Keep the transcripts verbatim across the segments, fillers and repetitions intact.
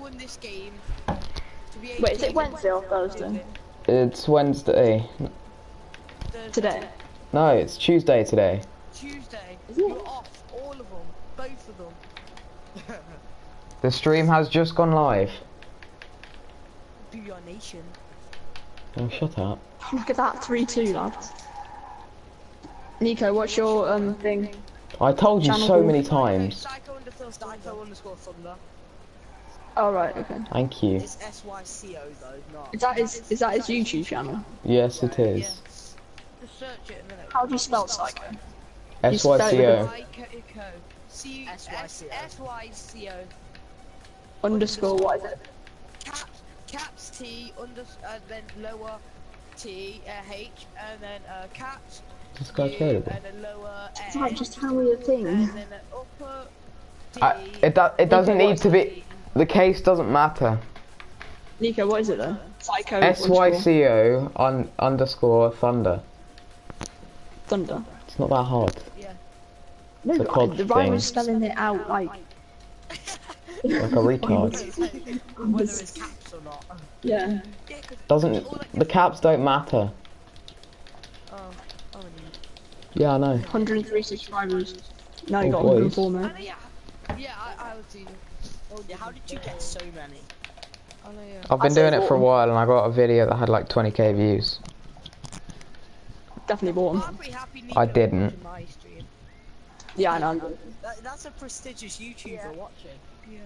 won this game to be Wait, is it Wednesday or Thursday? It's Wednesday. Thursday. Today? No, it's Tuesday today. Tuesday. Is it? You're off, all of them, both of them. The stream has just gone live. Do your nation. Oh, shut up. Look at that, three two, lads. Nico, what's your um thing? I told you Channel so call. many times. Psycho underscore Psycho underscore Thunder. Oh right, okay. Thank you. It's S Y C O though, not. Is that his? Is that his YouTube channel? Yes, it is. Yes. Just search it and then it How do you spell Psycho? S Y C O. Psycho. C S Y C O. Underscore, what is it? Caps, caps T under, uh, then lower T uh, H and then uh, caps. This guy's U, terrible. and then lower It's N, like just tell me a thing. and then an upper D. I, it, do, it doesn't Nico, need to be. The case doesn't matter. Nico, what is it though? Psycho. S Y underscore C O un, underscore Thunder. Thunder. It's not that hard. Yeah. No, It's a cod the Ryan thing. was spelling it out like. Like a retard. Whether it's caps or not. Yeah. Yeah, 'cause Doesn't all like the caps don't matter? Oh, oh, Yeah, I know. one hundred three subscribers. Now you Oh, got boys. one hundred four I now. know, yeah. Yeah, I, I would see. Oh, Yeah, how did you get so many? I know, yeah. I've been I say doing it for a bought 'em. while, and I got a video that had like twenty K views. Definitely bought I'm them. pretty happy I Nico didn't. watching my stream. Yeah, I know. That, that's a prestigious YouTuber Yeah. watching. Yeah.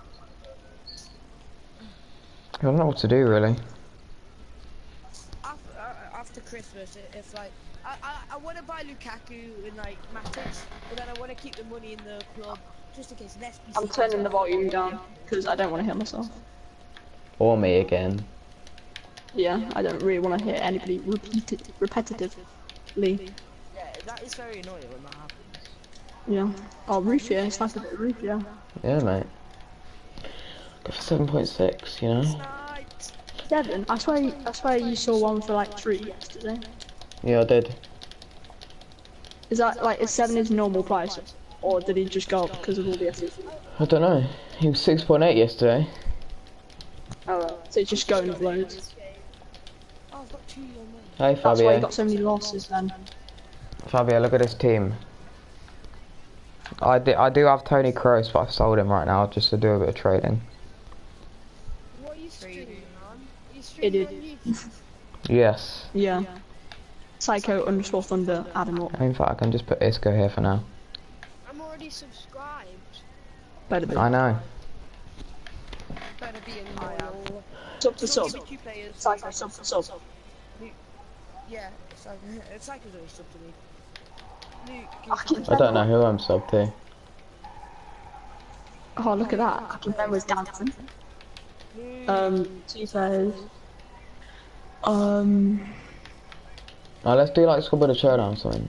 I don't know what to do really. After, uh, after Christmas, it, it's like I I, I want to buy Lukaku and like Matic, but then I want to keep the money in the club just in case an S B C. I'm turning the volume down because I don't want to hear myself. Or me again. Yeah, I don't really want to hear anybody repeated repetitively. Yeah, that is very annoying when that happens. Yeah. Oh, roof, yeah, it's like a bit of roof, yeah. Yeah, mate. Go for seven point six, you know. Sniped. Seven? I swear, I swear you saw one for like three yesterday. Yeah, I did. Is that like, is seven his normal price? Or did he just go up because of all the S B C? I don't know. He was six point eight yesterday. Oh, right. So it's just going with loads. Oh, I've got two on me. Hey, That's why Fabio. you got so many losses then. Fabio, look at this team. I, di I do have Tony Kroos, but I've sold him right now just to do a bit of trading. What are you streaming on? Are you It streaming is. on YouTube? Yes. Yeah. Psycho underscore thunder, add him up. In fact, I can just put Isco here for now. I'm already subscribed. Better be. I know. Better be a loyal. Sub for sub. Two players. Psycho sub for sub. Yeah, it's like it's like it's always sub to me. Luke, I can I don't know who I'm sub to. Oh, look at that. I can remember was dancing. Um, two players. Um, Now let's do like Squad of Showdown or something.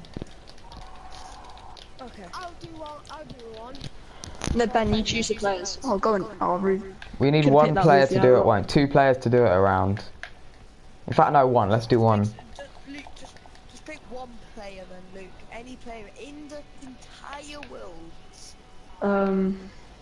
Okay. I'll do one. I'll do one. no, Ben, you choose the players. Oh, go on. Oh, rude. We need Could've one picked that player with to the do it, arrow. one. Two players to do it around. In fact, no, one. Let's do one. Just, Luke, just, just pick one player then, Luke. Any player in the entire world. Um,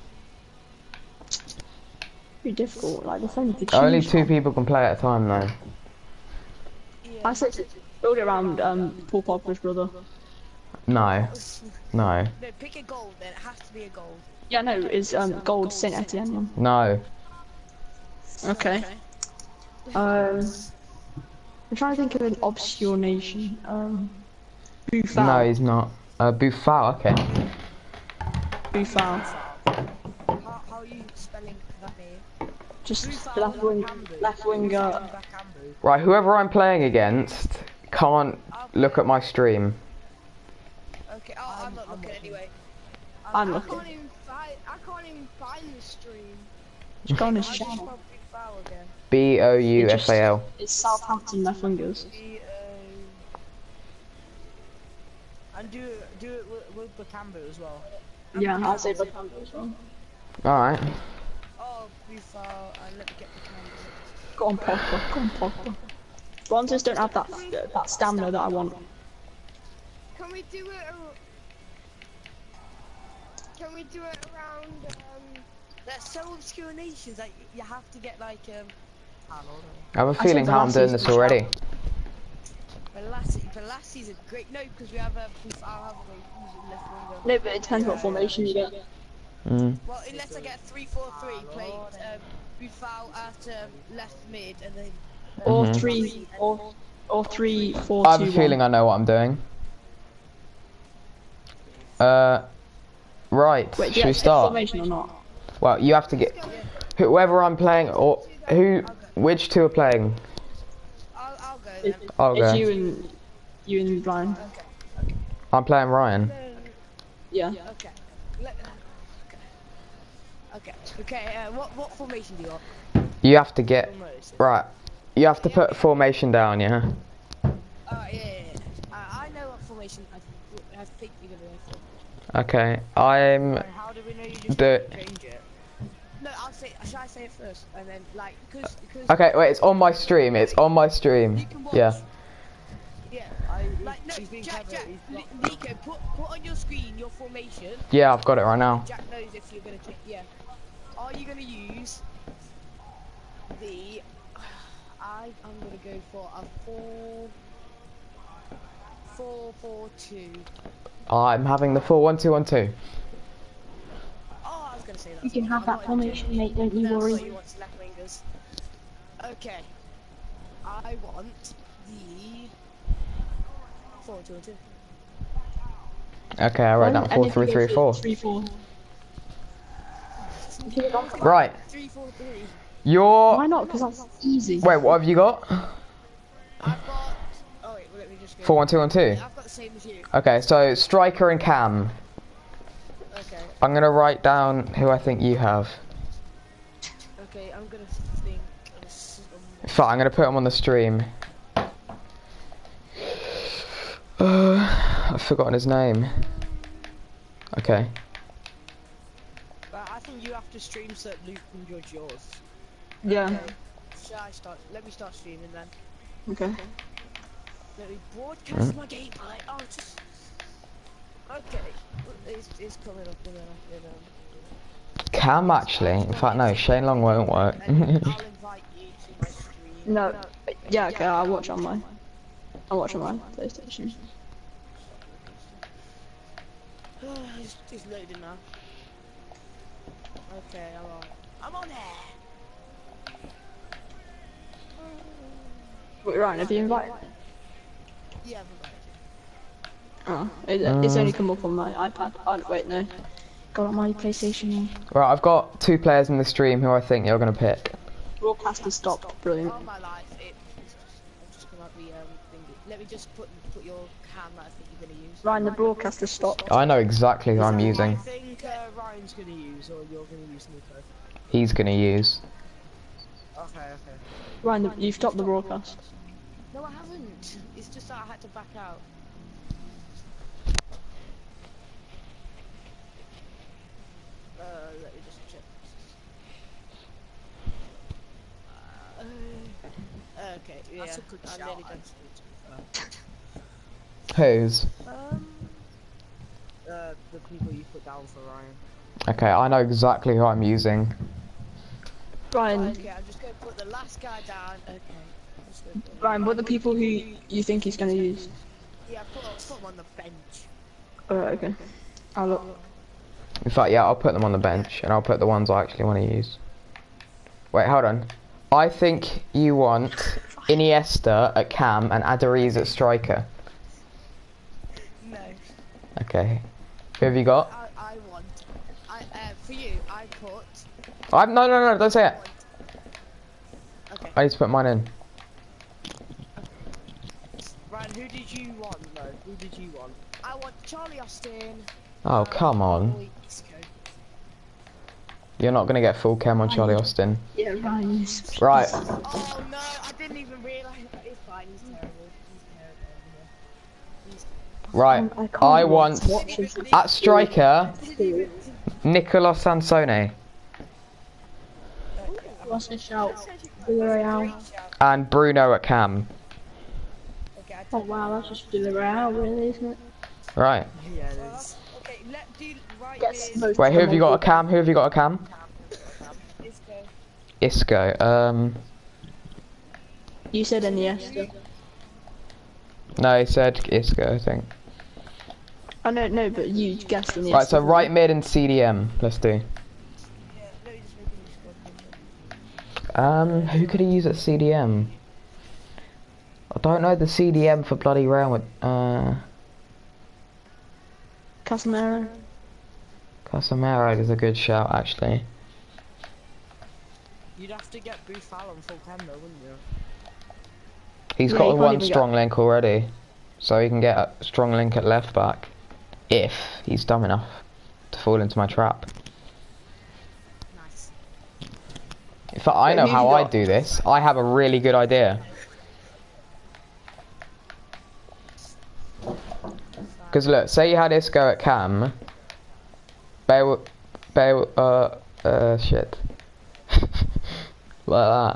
pretty difficult. Like, there's only to choose Only two from. people can play at a time, though. Yeah. I said to build it around um Paul Pogba's brother. No, no, No, pick a gold. Then it has to be a gold. Yeah, no, is um gold Saint Etienne one. no. Okay. Um, I'm trying to think of an obscure nation. Um, Buffal. No, he's not. Uh, Buffal, okay. Buffal. How, how are you spelling that name? Just left wing, left winger. Right, whoever I'm playing against can't look at my stream. Okay. Oh, I'm not looking anyway. I'm I looking. can't even find. I can't even find the stream. Just go on his I'll just channel. spell Big Foul again. B O U F A L. It's Southampton left wingers. B O. And do it, do it with, with Bakambu as well. Yeah, I'll say Bakambu as well. Alright. Oh, Big Foul. And let me get the camera. Go on, Pogba. Go on, Pogba. Bronzes don't have that that stamina that I want. Can we do it? ar- Can we do it around? Um, They're so obscure nations that you have to get like um. I have a I feeling said how I'm doing Velasi's this the already. Velasi, Velasi's a great no because we have a I'll have a great user left winger. No, but it depends what formation you get. Mm. Well, unless I get three four three, play um, Bufal at um, left mid and then. Um, Or Mhm. three, or or three, four, I have two, a feeling one. I know what I'm doing. Uh, right. Wait, do you Should we have to get start? formation or not? Well, you have to get whoever I'm playing, or who, which two are playing. I'll, I'll go It, then. I'll it's go. you and you and Brian. Okay. I'm playing Ryan. Yeah. Okay. Let, okay. Okay. Okay. Uh, what what formation do you want? You have to get right. You have to put formation down, yeah. Oh yeah. yeah, yeah. Uh, I know what formation I, I think you're gonna go for. Okay, I'm How do we know you just the. change it? No, I'll say. Should I say it first and then like because because. Okay, wait. It's on my stream. It's on my You stream. can watch. Yeah. Yeah. I, Like no, he's been Jack, clever. Jack, He's Li- not- Nico, put put on your screen your formation. Yeah, I've got it right now. Jack knows if you're gonna take. Yeah. Are you gonna use the? I I'm gonna go for a four. Four four two. I'm having the four one two one two. Oh, I was gonna say that. You can have that formation, mate. Don't you No, worry. you want left wingers. Okay. I want the four two two. Okay, I wrote down And four if you three go three for four. Three, four. Right. Three four three. You're. Why not? Because that's easy. Wait, what have you got? I've got. Oh wait, well, let me just go. Four one two one two. I've got the same as you. Okay, so striker and cam. Okay. I'm gonna write down who I think you have. Okay, I'm gonna think of some. Fine, I'm gonna put him on the stream. Uh, I've forgotten his name. Okay. But I think you have to stream so that Luke can judge yours. Yeah. Should I start? Let me start streaming then. Okay. Let me broadcast Mm. my gameplay. Oh, just. Okay. It's, it's coming up and then I can. Um, Cam actually. In fact, no. Shane Long won't work. and I'll invite you to my stream. No. Yeah. Okay. I'll watch on my. I'll watch on my PlayStation. it's, it's loading now. Okay, I'm on. I'm on there. Wait, Ryan, have you invited? Yeah, I've invited. Oh, it, it's only come up on my iPad. Oh, wait, no. Got on my PlayStation. Right, I've got two players in the stream who I think you're gonna pick. Broadcast has stopped. Brilliant. All my life, it, it's just, I'm just gonna be um. Thingy. Let me just put put your cam that I think you're gonna use. Ryan, the broadcast has stopped. I know exactly who I'm I using. think uh, Ryan's gonna use, or you're gonna use Nico. He's gonna use. Okay, okay. Ryan, the, you've stopped the broadcast. No, I haven't. It's just that I had to back out. Uh, let me just check. Uh, okay, yeah. That's a good I'm shout, nearly done. Whose? Um, Uh, the people you put down for Ryan. Okay, I know exactly who I'm using. Ryan, okay, I'm just gonna put the last guy down. Okay. I'm just gonna put Ryan, what are the people who you think he's gonna use? Yeah, put, put him on the bench. Alright, okay. I'll look. In fact, yeah, I'll put them on the bench, and I'll put the ones I actually want to use. Wait, hold on. I think you want Iniesta at cam and Adariz at striker. No. Okay. Who have you got? I, I want. I uh, for you, I put. I'm no, no, no, don't say it. Okay. I need to put mine in. Ryan, who did you want, though? Who did you want? I want Charlie Austin. Oh, come on. Isco. You're not gonna get full cam on Charlie Austin. Yeah, Ryan is. Right. Oh no, I didn't even realise. It's fine. He's terrible. He's terrible. Right. I can't I watch- want watch his- at striker Nicolas Sansone What's his shout? Villarreal. and Bruno at cam. Okay, I Oh wow, that's just Villarreal, really, isn't it? Right. Yeah, it is. Okay, let do right Guess here. most Wait, who have you got a promoted. cam? Who have you got a cam? Isco. Um, You said Iniesta. no, he said Isco, I think. I don't know, but you guessed Iniesta. Right, so right mid and C D M. Let's do. Yeah, let me just make a new squad. Um, who could he use at C D M? I don't know the C D M for bloody Real Madrid. Uh, Casemiro. Casemiro is a good shout, actually. You'd have to get Buffal on full ten though, wouldn't you? He's Yeah, got he a can't one even strong link already, so he can get a strong link at left back if he's dumb enough to fall into my trap. Nice. In fact, I Yeah, know who how you I got? do this. I have a really good idea. Because look, say you had Isco at cam. Bale, Bale, uh, uh, shit. Like that.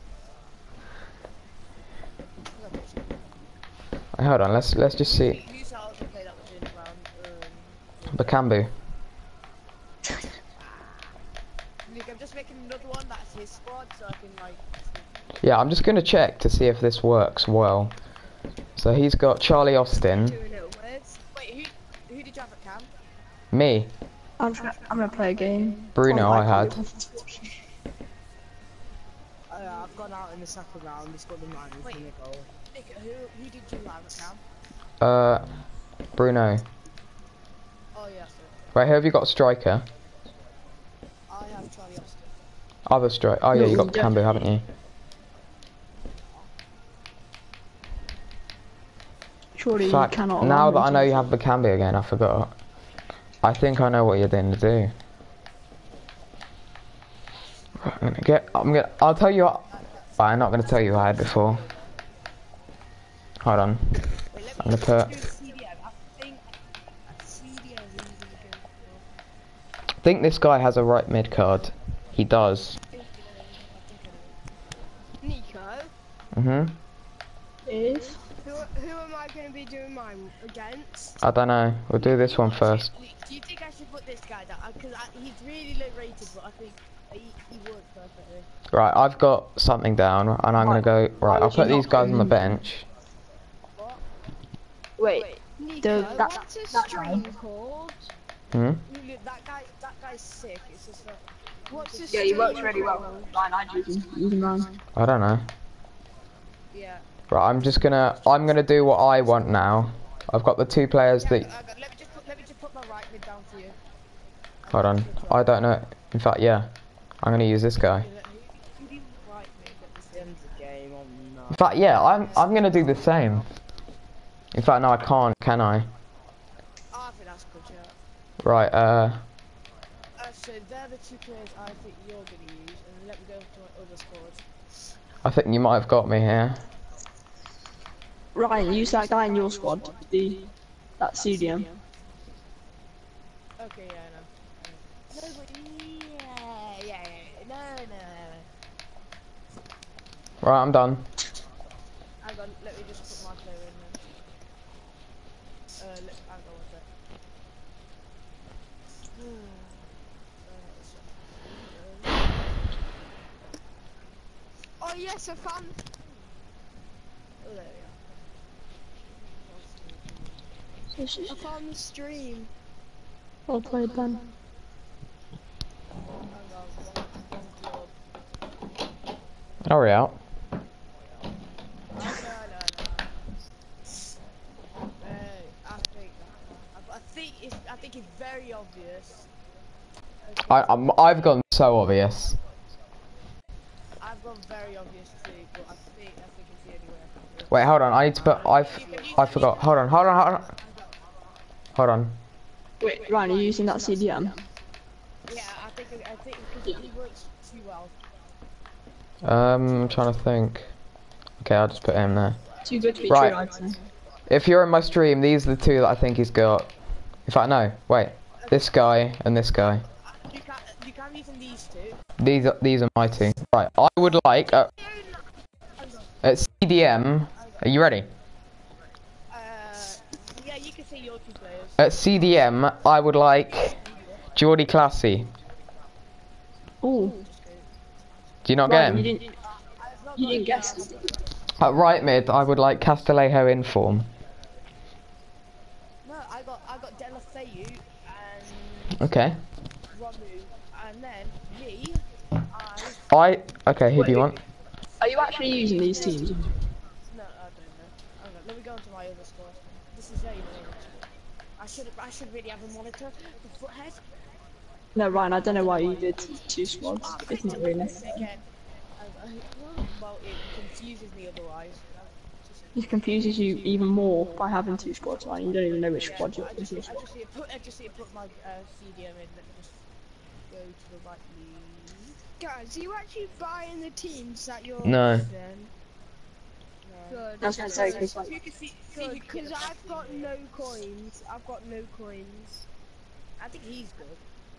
Hey, hold on, let's let's just see. Who's how to play that within round? Um, Bakambu. Luke, I'm just making another one that's his squad, so I can like. Yeah, I'm just gonna check to see if this works well. So he's got Charlie Austin, Doing little words. Wait, who who did you have at cam? me, I'm, try I'm gonna play a game. Bruno. Oh, I had. Uh, I've gone out in the second round. He's got the man who's Wait. gonna go. Nick, who who did you have at cam? Uh, Bruno. Oh yeah, sorry. Wait, who have you got striker? I have Charlie Austin. Other striker. Oh yeah, No, you got you don't. Bakambu, haven't you? Surely In you fact, cannot. now allow that me I to. know you have Bakambu again, I forgot. I think I know what you're going to do. Right, I'm gonna get. I'm gonna. I'll tell you what. But I'm not gonna tell you what I had before. Hold on. Wait, let I'm me gonna just put. do C D M. I think C D M is gonna go for. I think this guy has a right mid card. He does. I think, uh, I think I know. Nico, Mhm. Is who who am I going to be doing mine against? I don't know. We'll do this one first. Luke, do you think I should put this guy down? Because he's really low rated, but I think he, he works perfectly. Right, I've got something down, and I'm gonna go. Right, I'll put these guys on the bench. What? wait. Nico, that- what's a that stream guy. called? Hmm. Luke, that guy, that guy's sick. It's just like. What's a Yeah, stream he works really well. called? Fine, I'd use him. Use him round. I don't know. Yeah. Right, I'm just gonna. I'm gonna do what I want now. I've got the two players Yeah, that. I got, let me just put, let me just put my right mid down for you. Hold on. I don't know. In fact, yeah. I'm gonna use this guy. Who, who do you right mid at this end? End the game on In that. fact, yeah. I'm. I'm gonna do the same. In fact, no, I can't. Can I? Oh, I think that's good, yeah. Right. Uh. Uh, so they're the two players I think you're gonna use, and let me go to my other squad. I think you might have got me here. Ryan, use that guy in your squad. The that C D M. Okay, yeah, I know. No, but yeah, yeah, yeah, no, no, no. Right, I'm done. Hang on, let me just put my player in then. Uh, let, hang on one sec. Oh yes, I found. Oh, there we I found the stream. Well played, Ben. go. Hang on, one, one club. Hurry out. No, no, no, no. Uh, I think, I, I think it's, I think it's very obvious. Okay. I. I'm, I've gone so obvious. I've gone very obvious too, but I think, I think it's the only way I can do it. Wait, hold on. I need to put. I've. I forgot. Hold on. Hold on. Hold on. Hold on. Wait, Ryan, are you using that C D M? Yeah, I think, I think because he works too well. Um, I'm trying to think. Okay, I'll just put him there. Too good to be Right. true, I'd say. If you're in my stream, these are the two that I think he's got. In fact, no. Wait. This guy and this guy. You can't, you can't use these two. These are these are my two. Right. I would like uh, at C D M. Are you ready? Uh, yeah, you can say your two players. At C D M, I would like Geordie Classy. Ooh. Do you not Ryan, get you him? didn't. I've not You got didn't a guess guess. this. At right mid, I would like Castillejo in form. No, I got I got Delafeu and Okay. Romu, and then me, I I okay. Who do you Wait. want? Are you actually using these teams? no, I don't know. Hang on, let me go into my other squad. This is very annoying actually. I should I should really have a monitor. The foothead. No, Ryan, I don't know why you did two squads. Oh, It's clicked not it really again. necessary. Hang on. Well, it confuses me otherwise. It confuses you even more by having two squads, Ryan. You don't even know which Yeah, squad you're I just, in. I just need to put, I just need to put my uh, C D M in. Let me just go to the right league. Guys, are you actually buying the teams that you're No. then? No. Good. I was gonna say, So, 'cause, like, you can see, see Good, who can get because the best I've got team no here. coins. I've got no coins. I think he's good.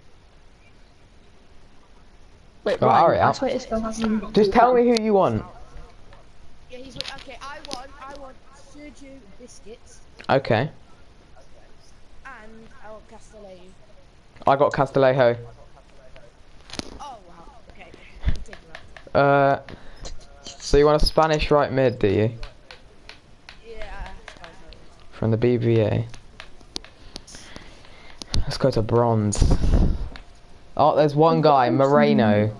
Wait, Oh, Ryan, hurry I up. swear it's still hasn't even got Just full tell count. me who you want. Yeah, he's okay. I want, I want Sergio Biscuits, Okay. and I want Castellet. I got Castillejo. Oh wow. Okay. I'm taking that. Uh. So you want a Spanish right mid, do you? Yeah. From the B V A. Let's go to bronze. Oh, there's one guy, Moreno.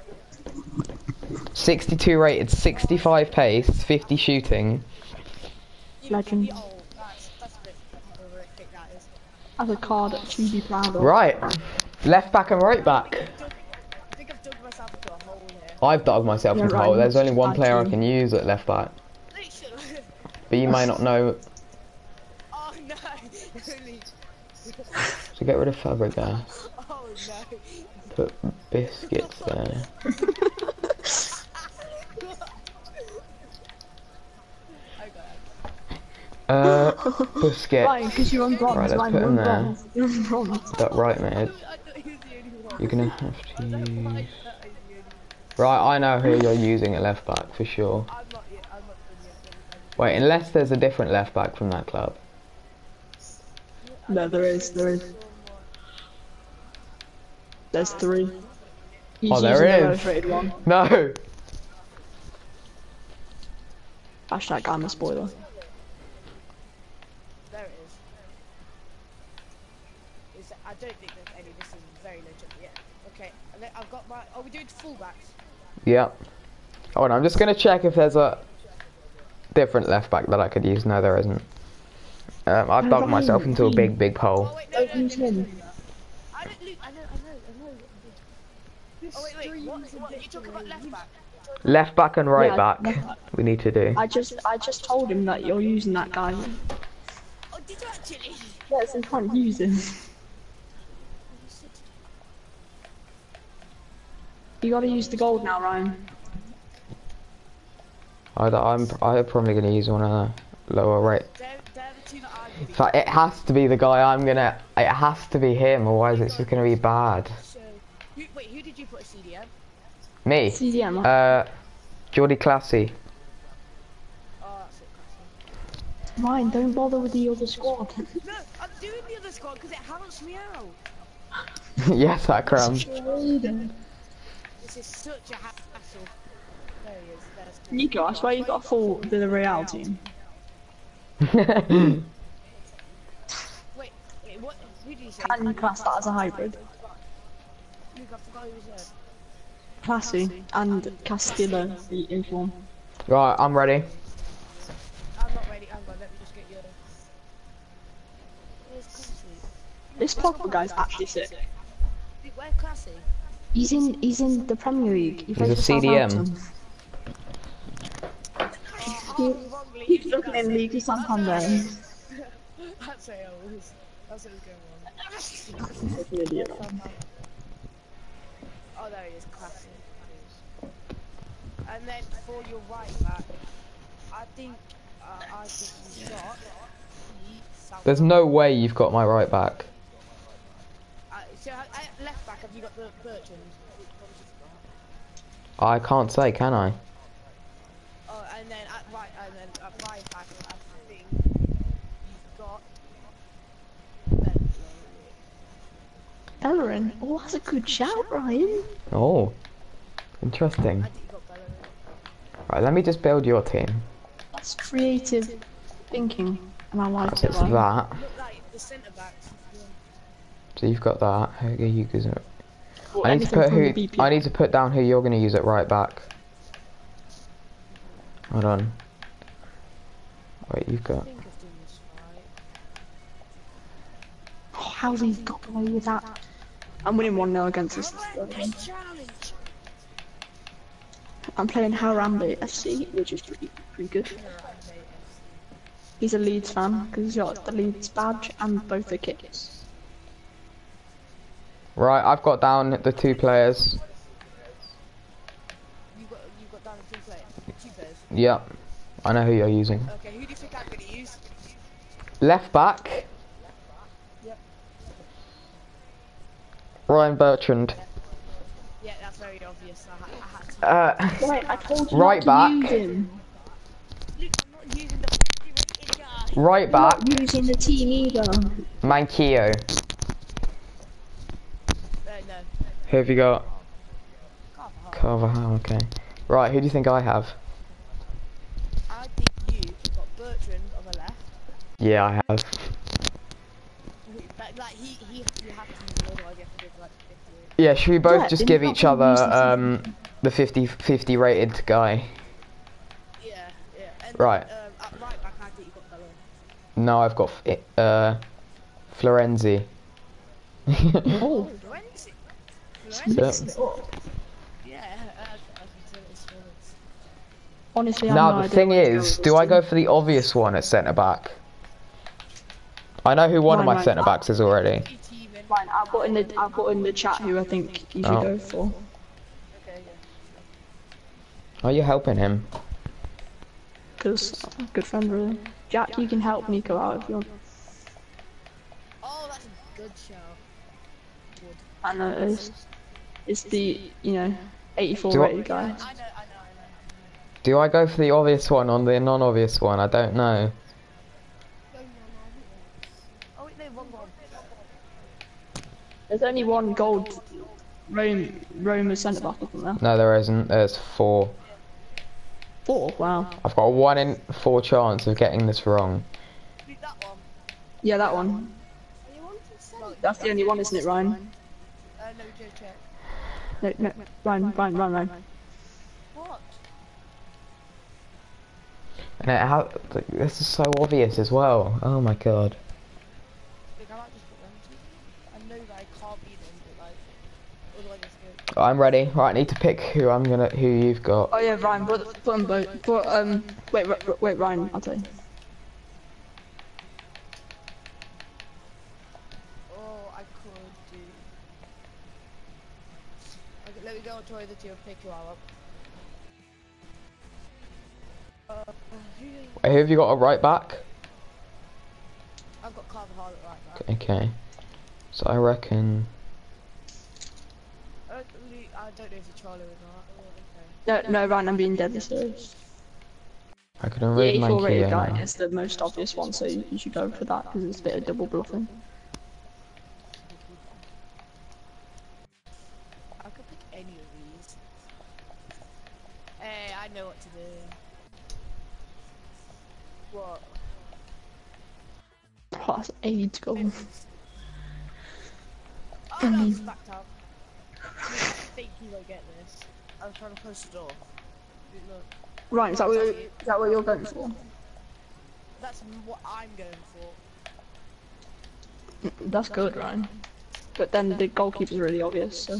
sixty-two rated, sixty-five pace, fifty shooting. Legend. Oh, that's that's a bit horrific. That is. As a card to be proud of. Right. Left back and right back. I think I've dug myself into a hole here. I've dug myself Yeah, into a right, hole. There's you only one bad player I team. can use at left back. Literally. But you may not know. Oh no. Really. So get rid of Fabregas. Oh no. Put biscuits there. Uh, Busquets. Ryan, because you're on bronze. Right, let's Ryan, put you're him on there. bronze. You're on bronze. That right mid. I thought he was the only one. You're gonna have to I don't know why use. I thought he was the only one. Right, I know who you're using at left back for sure. I'm not yet. I'm not done yet. Wait, unless there's a different left back from that club. No, there is, there is. There's three. He's Oh, there using the is. lowest rated one. No. Hashtag I'm a spoiler. There it is. Is I don't think there's any. This is very legit. Yeah. Okay. And then I've got my. Are we doing fullbacks? Yeah. Hold on, I'm just gonna check if there's a different left back that I could use. No, there isn't. Um, I've dug myself into a big, big hole. Oh wait, no, no, Don't no, use no, no. him. I don't. Look, I know. I know. I know. Oh wait, wait. What? What? You talking about left back? Left back and right Yeah, back. left back. We need to do. I just, I just told him that you're using that guy. Oh, did you actually? Yes, I can't use him. You gotta use the gold now, Ryan. I, I'm. I'm probably gonna use one of the lower rate. They're, they're the two that I'm In gonna fact, it has to be the guy I'm gonna. It has to be him, otherwise it's just gonna be bad. use. So, who, wait, who did you put a C D M? Me. C D M. Uh, Jordy Classy. Oh, that's it. Ryan, don't bother with the other squad. No, I'm doing the other squad because it helps me out. Yes, Akram. This is such a hassle. There he is. There's Nico, I swear you got a full Villarreal team. Wait, wait, what? Who did you say? Can you class that as a hybrid? Luke, I forgot who was there. Classy and Castillo, the inform. Right, I'm ready. I'm not ready. Hang on, let me just get your. Where's Classy? This Pogba guy's actually sick. Dude, where's Classy? He's in, he's in the Premier League. He plays a for C D M. Southampton. Oh, wrong league. He's looking in League of Santander. That's what it was. That's what was going on. Oh, there he is, Classy. And then for your right back, I think, uh, I think you've got. the There's no way you've got my right back. Uh, so uh, at left back, have you got the Bertrand? I can't say, can I? Oh, and then at right, and then at right back, I think you've got. Bellerin. Oh, that's a good shout, Ryan. Oh. Interesting. I think you got Bellerin. Right, let me just build your team. That's creative thinking, and I like So it. it's Right? that. Look like the centre backs. Yeah. So you've got that. Who are you using? Well, I need to anything put from the who. B P. I need to put down who you're going to use at right back. Hold on. Wait, you've I got. think I've done this right. Oh, how's he got away with that? I'm winning one nil against this. Horrendous challenge. I'm playing Harambe F C, which is pretty pretty good. He's a Leeds fan because he's got the Leeds badge and both the kits. Right, I've got down the two players. You got you got down two players. Two players. Yep, I know who you're using. Okay, who do you think I'm gonna use? Left back. Yep. Ryan Bertrand. Yeah, that's very obvious. I, ha I had to. Uh, Right, I told you Right not to back. use him. Luke, I'm not using the fifty rated guy. Right I'm back. not using the team either. Manquillo. Uh, no. Who have you got? Carvajal. Carvajal. Okay. Right, who do you think I have? I think you got Bertrand on the left. Yeah, I have. But like he he you have to use him, otherwise you have to do like fifty. Yeah, should we both Yeah, just then give you each can't other use the um the fifty fifty rated guy? Yeah, yeah. And Right. Then, um, at right back, I think you got Bellerin. No, I've got f- uh Florenzi. Oh, Florenzi. Yep. Florenzi. Yeah, uh, I can tell it's Florenzi. honestly, I'm Now no the idea thing where to go is, with do this I go team. for the obvious one at centre back? I know who one of Mine, my mine. centre backs is already. Fifty team in. Fine, I'll put in the I'll put in the chat who I think you should Oh. go for. Okay, yeah. Are you helping him? Because good friend really. Jack, you can help Nico out if you want. Oh, that's a good shout. Wood. I know it is. It's the you know eighty-four Do I- rated Yeah, I guy. know, I know, I know. I know. Do I go for the obvious one or the non-obvious one? I don't know. Oh wait, no, wrong one. There's only one gold Rome Roma centre back, isn't there? No, there isn't. There's four. Four. Wow. I've got a one in four chance of getting this wrong. Luke, that one. Yeah, that one. No, That's the only one, isn't it, Ryan? Uh, no, Joe, check. No, no, Ryan, Ryan, Ryan, Ryan. What? And it ha this is so obvious as well. Oh my god. Look, I might just put them two. I know that I can't beat them, but like, otherwise it's good. I'm ready. Right, I need to pick who I'm gonna, who you've got. Oh yeah, Ryan, put, put them both. Put, um, wait, wait, wait, Ryan, I'll tell you. Oh, I could do. Okay, let me go and try the two and pick you all up. Uh, who- Who have you got a right back? I've got Carvajal at right back. Okay. So I reckon. Uh, Luke, I don't know if it's Charlie or not. Oh, okay. No, no, Ryan, I'm being deadly serious. I could The remove eighty-four rated Manquillo guy now. is the most obvious one, so you, you should go for that because it's a bit of double bluffing. I could pick any of these. Hey, I know what to do. What? Oh, that's eight goals. Oh no, it's backed out. I think you won't get this. I was trying to close the door. Dude, look. Right, is that what you're, is that what you're going for? That's what I'm going for. That's good, Ryan. But then the goalkeeper's really obvious, so. Um,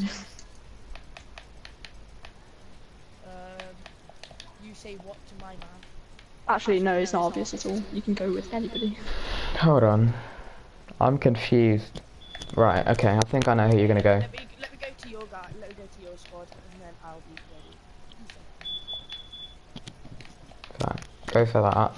you say what to my man? Actually, no, it's not obvious at all. You can go with anybody. Hold on. I'm confused. Right, okay, I think I know who you're gonna go. Let me let me go to your guy. Let me go to your squad, and then I'll be ready. Right, go for that.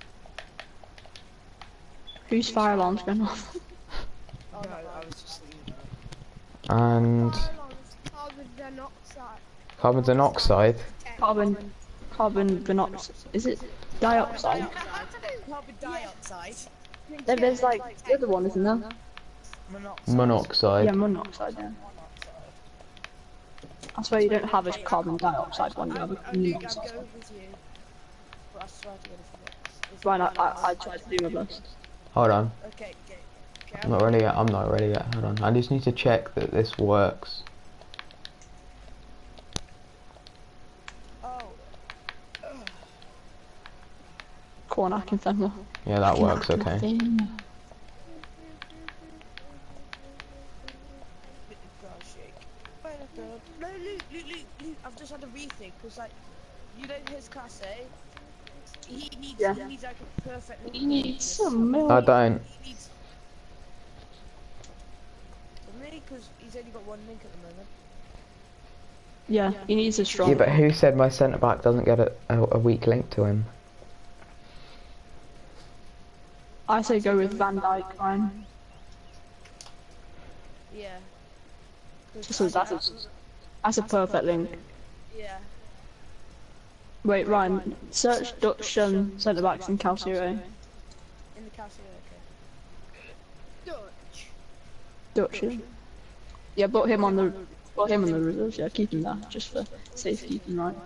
Whose fire alarm's going off? Oh no, I was just thinking. And Carbon dioxide. carbon dioxide. Carbon, carbon monoxide. Is it dioxide? Carbon dioxide. Then there's like the other one, isn't there? Monoxide. Monoxide. Yeah, monoxide. Yeah. I swear you don't have a carbon dioxide one, you have a I'm, I'm, carbon Luke, I'm monoxide. going with you. But I swear to God, if you get... Right, I, I, I tried to do my best. Hold on. Okay, okay. okay I'm not ready yet. I'm not ready yet. Hold on. I just need to check that this works. Oh. Go on, I can film more. Yeah, that works. Okay. Gosh, shake. No, Luke, Luke, Luke, Luke, I've just had a rethink, because, like, you know his class A? He needs, Yeah. he needs, like, a perfect link. You need some milk. I don't. He needs... Doesn't he? Because he's only got one link at the moment. Yeah, he needs a strong. Yeah, but who said my centre back doesn't get a, a, a weak link to him? I say go with Van Dijk, Ryan. Yeah. So that's a, that's a perfect link. Yeah. Wait, Ryan, search Dutch um, centre backs in Calcio A. In the Calcio, okay. Dutch, yeah. Yeah, put him on the, put him on the reserves. Yeah, keep him there just for safekeeping, right?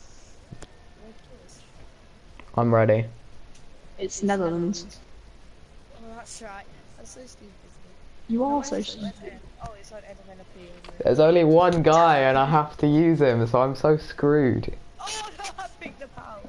I'm ready. It's Netherlands. Oh, that's right. That's so stupid. You are Where's so the stupid. red hair? Oh, it's on Ed and then a P, isn't it? There's only one guy and I have to use him, so I'm so screwed. Oh no, I picked the pal.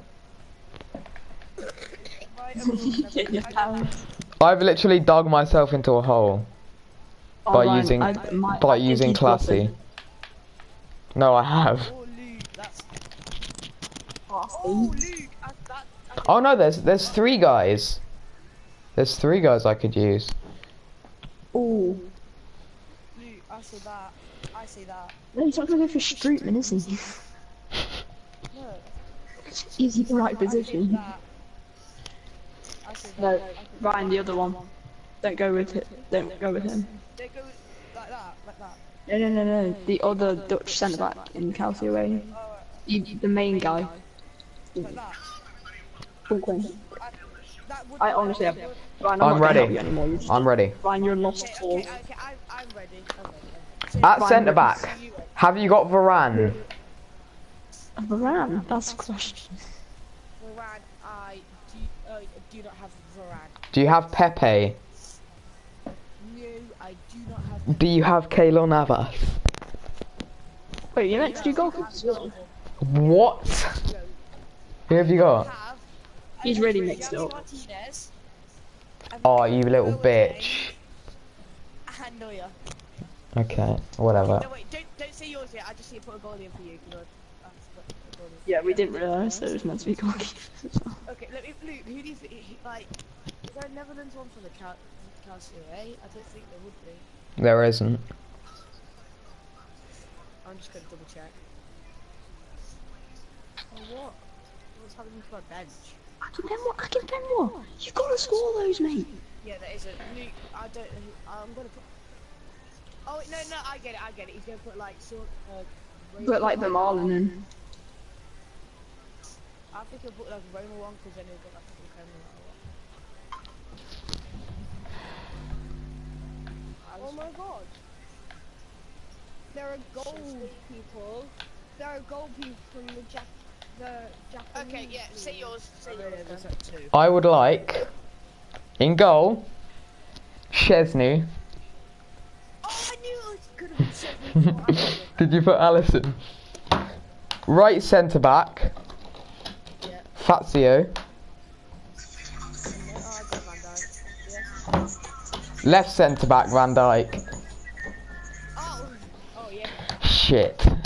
Right, Yeah, yeah, pal. I've literally dug myself into a hole Oh, by Ryan, using I- my- by I think using he's classy. bluffing. No, I have. Oh, Luke, that's... Oh, Oh, Luke, I, that... I, Oh no, there's there's three guys. There's three guys I could use. Ooh. Luke, I see that. I see that. No, he's not gonna go for Strootman, isn't he? No. He's in the right I see position. that. I see that. No, I see Ryan, the other one. Don't go with it. Don't go with him. They go like that, like that. No, no, no, no. The other Dutch centre back in Calcio A. Oh, You, the main guy. like that. Okay. I, that would I honestly have. Ryan, I'm, I'm not ready. Gonna help you anymore. You're just, I'm ready. Ryan, you're a lost Okay, cause. okay, okay, I, I'm ready. I'm ready. So At Fine, centre but- back, have you got Varane? A Varane? That's a question. Varane, I do, uh, do not have Varane. Do you have Pepe? No, I do not have. Do you have Keylor Navas? Wait, you're meant to do goalkeepers as well. What? No, Who have you got? have. He's I really have mixed Javi up. Martinez, and Oh, you little Boateng, bitch. And Neuer. Okay, whatever. No, wait, don't don't say yours yet. I just need to put a goalie in for you. Cause I, I forgot to put a goalie in. Yeah, we didn't realise that it was meant to be goalkeepers as well. Okay, let me, Luke, who do you think, he- like, is there a Netherlands one for the Cal Calcio, eh? I don't think there would be. There isn't. I'm just gonna double check. Oh, what? What's happening to my bench? I can then what? I can then what? You gotta score those, mate. Yeah, there isn't. Luke, I don't know who, I'm gonna put... Oh, wait, no, no, I get it, I get it. He's gonna put, like, sort uh, But like the Marlin and I think he'll put, like, a Roma one, because then he'll get, like, a Kremlin or what. Oh my god. There are gold people. There are gold people from the Jap the Japanese. Okay, yeah, say yours, say Yeah, yours. there's then. like two. I would like, in goal, Chesney. Oh, I knew it could have been seven before I did it. Did you put Allison? Right centre back, Yeah. Fazio. Oh, I got Van Dijk. Yeah. Left centre back, Van Dijk. Oh, oh yeah. Shit. Yeah,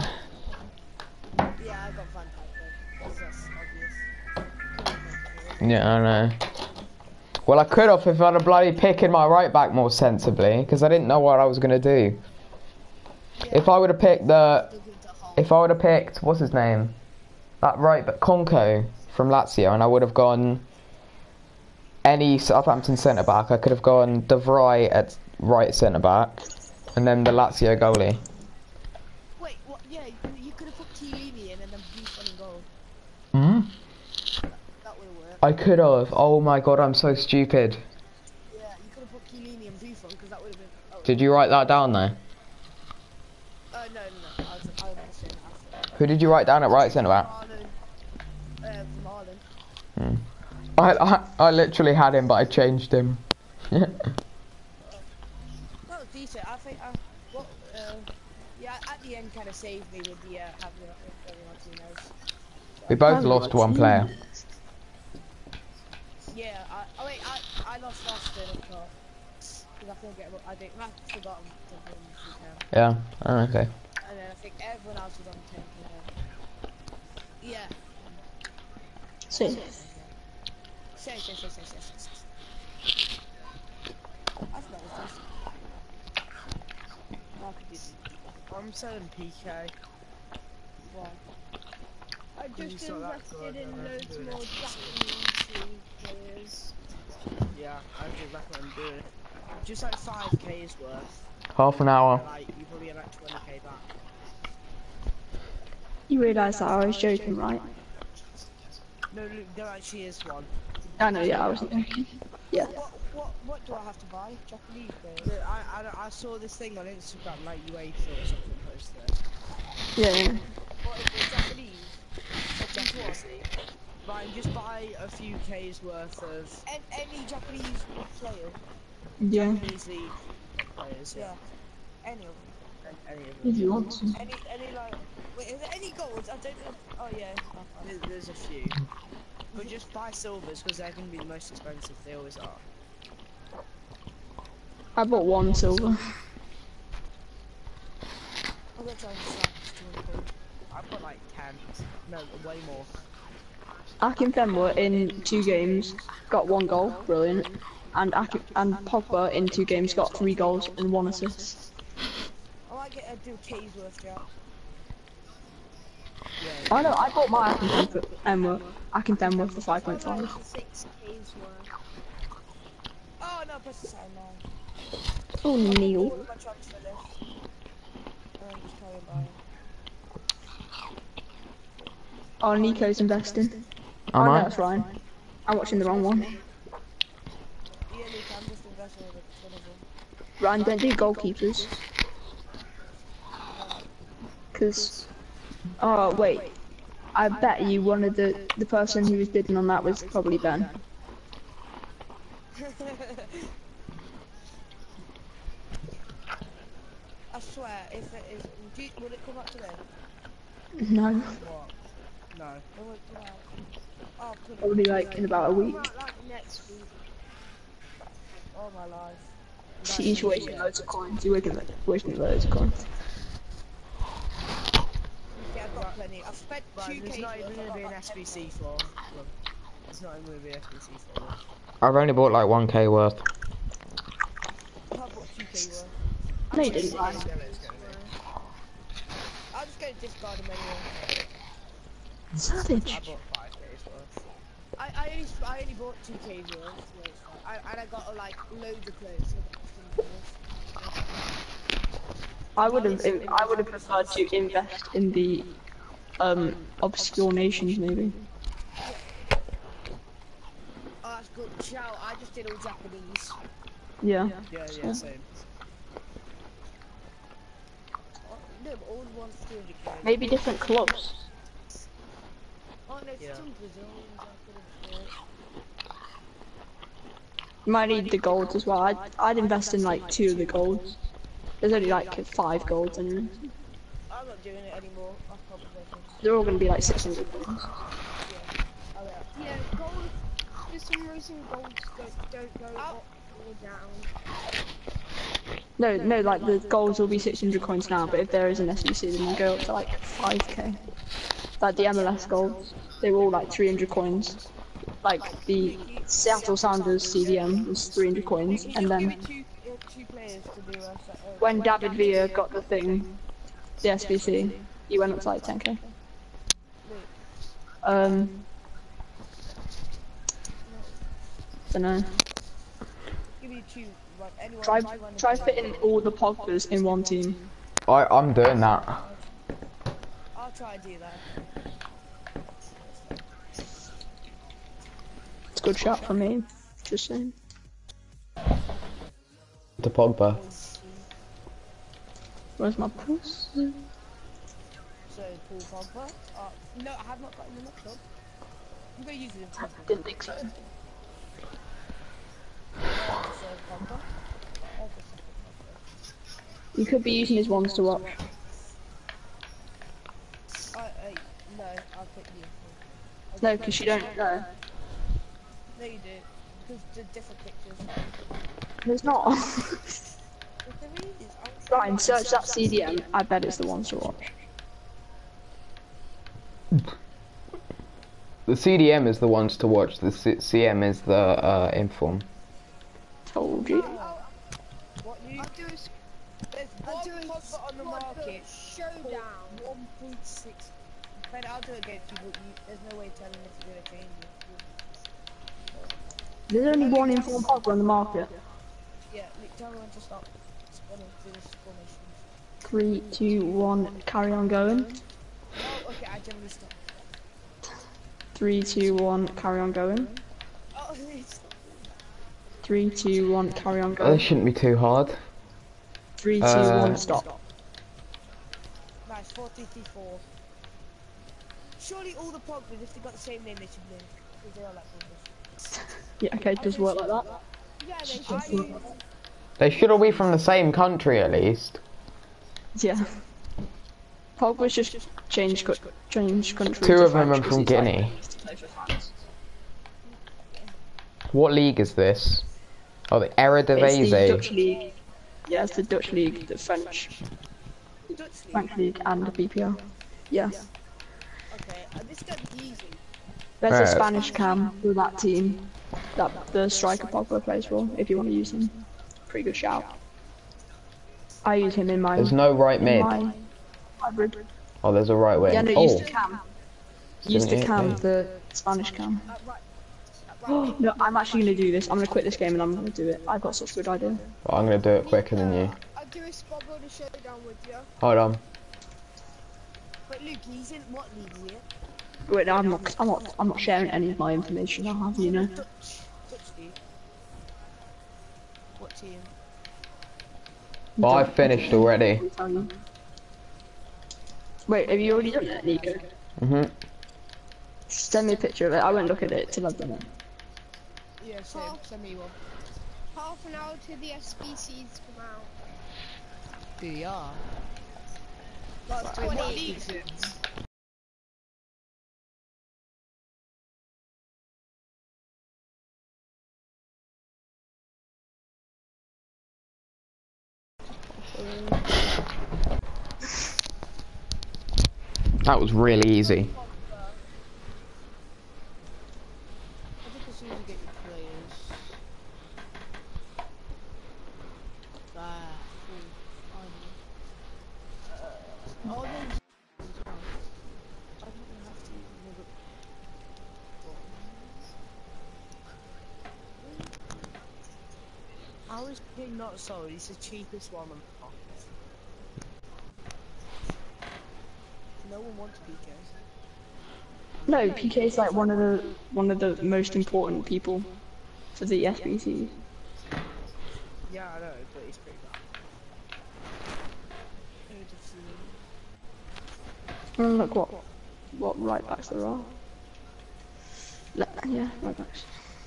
I got Van Dijk then. That's, that's obvious. Yeah, I know. Well, I could have if I'd have bloody picking my right back more sensibly, because I didn't know what I was gonna do. If I would have picked the, if I would have picked what's his name, that right back Conco from Lazio, and I would have gone any Southampton centre back, I could have gone De Vrij at right centre back, and then the Lazio goalie. Wait, what? Yeah, you, you could have put Chiellini in and then Buffon in goal. Hmm. That would have worked. I could have. Oh my god, I'm so stupid. Yeah, you could have put Chiellini and Buffon because that would have been. Oh, Did you write that down there? Uh, no, no, no. I was, I was just saying. Who did you write down at right centre back? Ireland. Uh, from Ireland. Hmm. I, I I literally had him, but I changed him. That was decent. I think. Uh, what? Uh, yeah, at the end, kind of saved me with the uh, having everyone team knows. We both lost one player. Yeah. I, oh wait, I I lost last year, I thought. Because I couldn't get. I think I forgot to win the Yeah. Oh, okay. And then I think everyone else was on ten. Yeah. See. Yes, yes, yes, yes, yes, yes. I forgot what this. I could do that. I'm selling P K. Why? I You just saw that invested good, in and I loads can do it. more Japanese players. Yeah, I do recommend doing it. Just like five K's worth. Half an hour. Like, you probably get like twenty K back. You realise that I was joking, right? No, look, there actually is one. I know, yeah, I was joking. Yeah. What, what, what do I have to buy? Japanese players? Look, I, I, I saw this thing on Instagram, like UEFA or something posted it. Yeah, yeah. What is it, Japanese? Japanese league. Right, just buy a few K's worth of And any Japanese player? Yeah. Japanese league players, yeah. Yeah. Any of them? Any of If them. you want to. Any, any like, wait, is there any golds? I don't know. Oh yeah. There- There's a few. But just buy silvers, because they're going to be the most expensive, they always are. I bought one silver. I'm gonna try and slap this to one. I've got like ten. No, way more. Akin Fenwa in two games got one goal, brilliant. And Akin, and Pogba in two games got three goals and one assist. I might get a do K's worth, yeah. I know, I bought my Akin Fenwa, Akin Fenwa for five point five. six K's worth. Oh no, press the sign now. Oh, Neil. My transfer list. I'm just carrying by. Oh, Nico's investing. Am Oh no, I? that's Ryan. I'm watching the wrong one. Yeah, Luke, I'm just investing in one of them. Ryan, don't do goalkeepers. Cause, oh wait, I bet you one of the the person who was bidding on that was probably Ben. I swear, if it is, do you, will it come out today? No, What? No. When will it come out? Oh, put it. probably like in about a week. Come out like next week. Oh my life. He's wasting loads of coins. He's wasting wasting loads of coins. Yeah, I've got plenty. I've spent Right, two there's K's not worth, even I've going to be got an like S B C ten for. Look, it's not even going to be an S B C for. I've only bought like one K worth. I've got two K worth. No, you didn't. I'm just gonna discard them anyway. Savage. I bought five K's worth. I, I only I only bought two K's worth. So it's fine. I, and I got uh, like loads of clothes. So I would have I would have preferred to invest in the um obscure nations maybe. oh, that's good. Ciao. I just did all Japanese. Yeah. Yeah, yeah, same. Oh, no, but all the ones two hundred K. Maybe different clubs. Oh no, it's Yeah. still Brazil. I couldn't afford. You might need the golds as well. I'd, I'd invest in like two of the golds. There's only like five golds anyway. I'm not doing it anymore. I'll probably go They're all gonna be like six hundred pounds. yeah. Oh, yeah. Yeah, gold. For some reason, golds don't, don't go up or down. No, no, like the golds will be six hundred coins now, but if there is an S B C, then they go up to like five K. Like the M L S golds, they were all like three hundred coins. Like the Seattle Sounders C D M was three hundred coins, and then Give me two, uh, two players to do us. Uh, when David Villa got the thing, the S B C, he went up to like ten K. Um, dunno. Give me two. Like anyone. Try, one of try them. fitting all the Pogbas in one team. I I'm doing that. I'll try and do that. It's a good shot for me. Just saying. To Pogba. Where's my pulse? So Paul Pogba. Uh, no, I have not got him in my club. I'm going to use it in Pogba. Didn't think so. Uh, the third Pogba. Uh, the second Pogba. You could be using his ones to watch. Uh, uh, no, I'll put you in. No, because you don't know. No, you do. Because the different pictures. There's not. If there is, I'll Ryan, search that C D M. I bet it's the ones to watch. The C D M is the ones to watch. The C CM is the uh, inform. Told you. What you? I'll do a, s- There's I'll one do a Pogba on the squad market. showdown. one point six. Ben, I'll do it against you, but you, there's no way telling if you're going to change it. There's only one inform Pogba on the market. Yeah, look, tell everyone to stop spawning through this formation. Three, two, one. Carry on going. Oh, okay, I generally stop. Three, two, one. Carry on going. Oh, it's Three, two, one. Carry on This going. shouldn't be too hard. Three, two, Uh, one. Stop. nice, four three three four. Surely all the Pogbas, if they got the same name, they should live. Because they are like Pogbas. Yeah, okay, it does work like that. Yeah, they I should. use, They should all be from the same country at least. Yeah. Pogba's just changed, co changed country. Two to of them French are 'cause from he's, like, Guinea. used to play for France. What league is this? Oh, the It's the Eredivisie. Dutch league. Yeah, it's the Dutch league, the French, Dutch league. French league, and the B P L. Yeah. Okay, uh, this is going to be easy. There's a Right. Spanish cam for that team that the striker Pogba plays for, if you want to use him. Pretty good shout. I use him in my, There's no right in mid. my hybrid. Oh, there's a right wing. Yeah, no, Oh, use the cam. Use the seventy-eight, cam, mate. the Spanish cam. Uh, right. Uh, Oh, right. no, I'm actually going to do this. I'm going to quit this game and I'm going to do it. I've got such a good idea. Well, I'm gonna do it quicker than you. I'll do a squad builder showdown with you. Hold on. But Luke, he's in what league is he? Wait, no, I'm not, I'm not, I'm not sharing any of my information. I'll have you know. Dutch. Dutch league. What team? Well, I've finished already. I'll tell you. Wait, have you already done it, Nico? Mhm. Send me a picture of it. I won't look at it till I've done it. Yeah, same. Oh. Send me one. Half an hour to the S B Cs come out. Who you are? Like What twenty. league is it? That was really easy. I think as soon as you get your players. Ah, cool. Uh, all those as well. I don't even have to even look. I was thinking not so, it's the cheapest one on the market. No one wants P K. No, P K is like one of the one of the most important people for the S B C. Yeah, I know, but it's pretty bad. Oh, look what what right backs there are. Le yeah, right backs.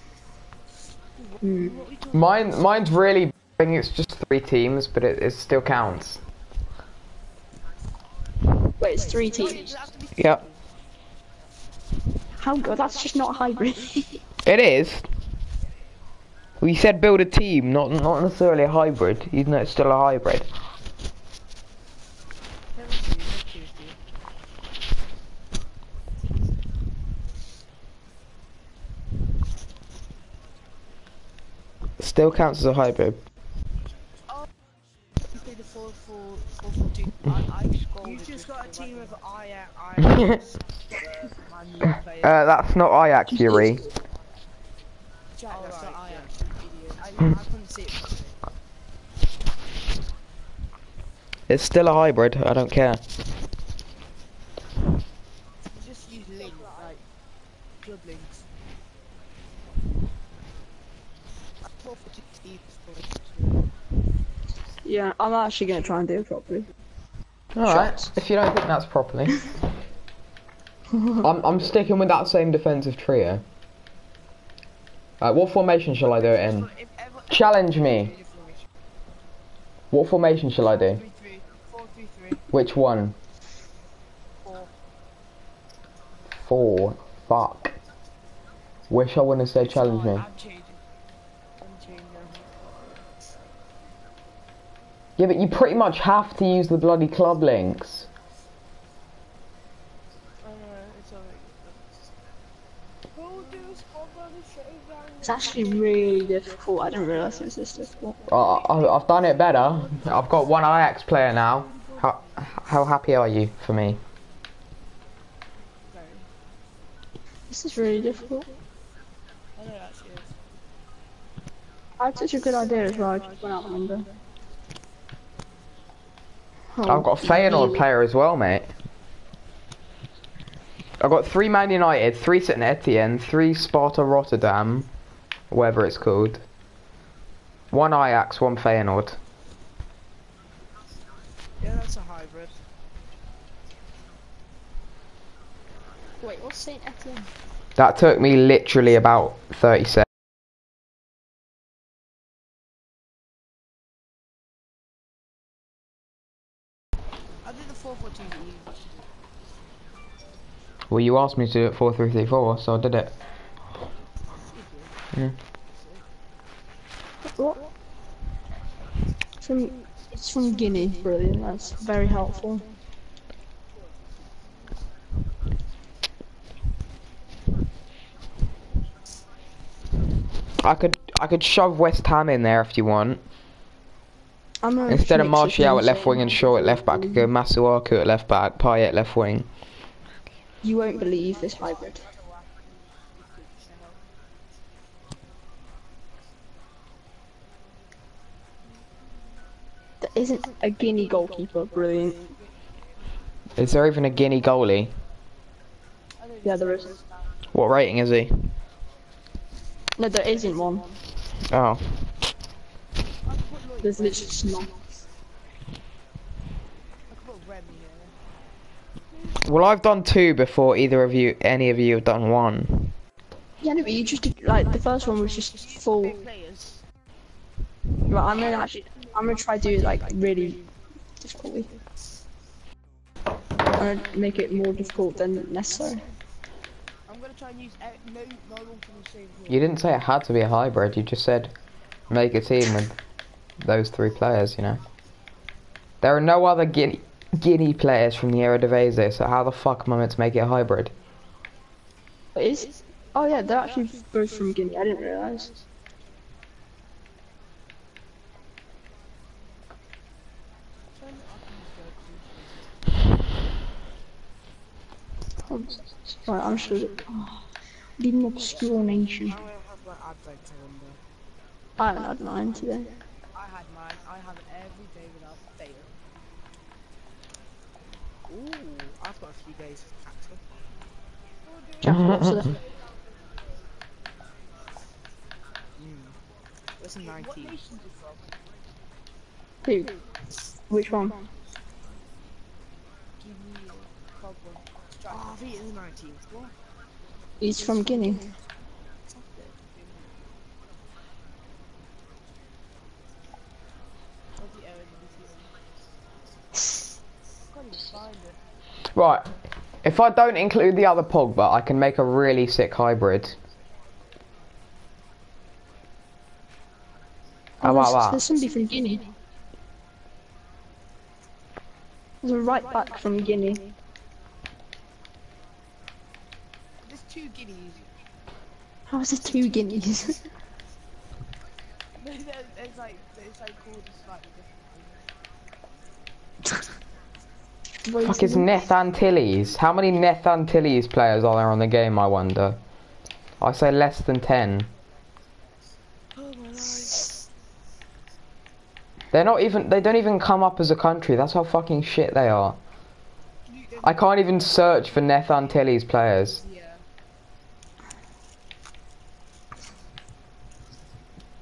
Hmm. What are we talking Mine, mine's really boring. It's just three teams, but it, it still counts. Wait, it's three about? teams. Does it have to be Yep. How good? That's just not a hybrid. It is. We said build a team, not not necessarily a hybrid, even though it's still a hybrid. Still counts as a hybrid. You play the four four four four two. I I scrolled. You just got a team of I I. Uh, that's not Ajax, Yuri. Jack, that's not Ajax, you idiot. I, I couldn't see it properly. It's still a hybrid. I don't care. You just use link, like club links. four four two teams for Yeah, I'm actually gonna try and do it properly. All right. If you don't think that's properly. I'm I'm sticking with that same defensive trio. Uh, what formation shall I do it in? If ever, Challenge me. Change your formation. What formation shall I do? Three, three, four, three, three, Which one? four. Four. Fuck. Wish I wouldn't have said It's challenge fine, me. I'm changing. I'm changing now. Yeah, but you pretty much have to use the bloody club links. Oh no, it's alright. Who do spot on the showdown? It's actually really difficult. I didn't realise it was this difficult. Uh, I, I've done it better. I've got one Ajax player now. How how happy are you for me? Very. This is really difficult. I know it actually is. I had such a good idea as well. I just went out the window. Oh, I've got a Feyenoord player as well, mate. I've got three Man United, three Saint Etienne, three Sparta Rotterdam, whatever it's called. One Ajax, one Feyenoord. Yeah, that's a hybrid. Wait, what's Saint Etienne? That took me literally about thirty seconds. I did the four four two that you used to do. Well, you asked me to do it four three three four, so I did it. Yeah. What? From it's from Guinea. Brilliant. That's very helpful. I could I could shove West Ham in there if you want. I'm a Instead of mix Martial at left insane. wing and Shaw at left back, I could go Masuaku at left back, Payet at left wing. You won't believe this hybrid. There isn't a Guinea goalkeeper. Brilliant. Is there even a Guinea goalie? Yeah, there is. What rating is he? No, there isn't one. Oh. There's literally just none. I could put Remy here. Well, I've done two before either of you, any of you have done one. Yeah, no, but you just did, like the first one was just full. Big players. Right, I'm gonna actually, I'm gonna try to do it like really difficultly. I'm gonna make it more difficult than necessary. I'm gonna try and use e- no, no one from the same group. You didn't say it had to be a hybrid, you just said make a team with those three players, you know. There are no other Guinea, Guinea players from the Eredivisie, so how the fuck am I meant to make it a hybrid? It is? Oh yeah, they're actually both from Guinea. I didn't realise. Oh, right, I'm sure. Oh, need an obscure nation. I will have my advent calendar. I haven't had mine today. I had mine. I have it every day without fail. Ooh, I've got a few days actually. What's the- Mm. What's the nineteenth? Who? Which one? Give me a problem. Oh, I think it's the nineteenth. What? He's from Guinea. Right, if I don't include the other Pogba, I can make a really sick hybrid. How Oh, about there's, that? there's somebody from Guinea. There's a right back from Guinea. There's two guineas. How is there two Guineas? There's like, it's like called a slightly different thing. Fuck is Neth Antilles? How many Neth Antilles players are there on the game, I wonder? I say less than ten. Oh my life. They're not even, they don't even come up as a country, that's how fucking shit they are. I can't even search for Neth Antilles players. Yeah.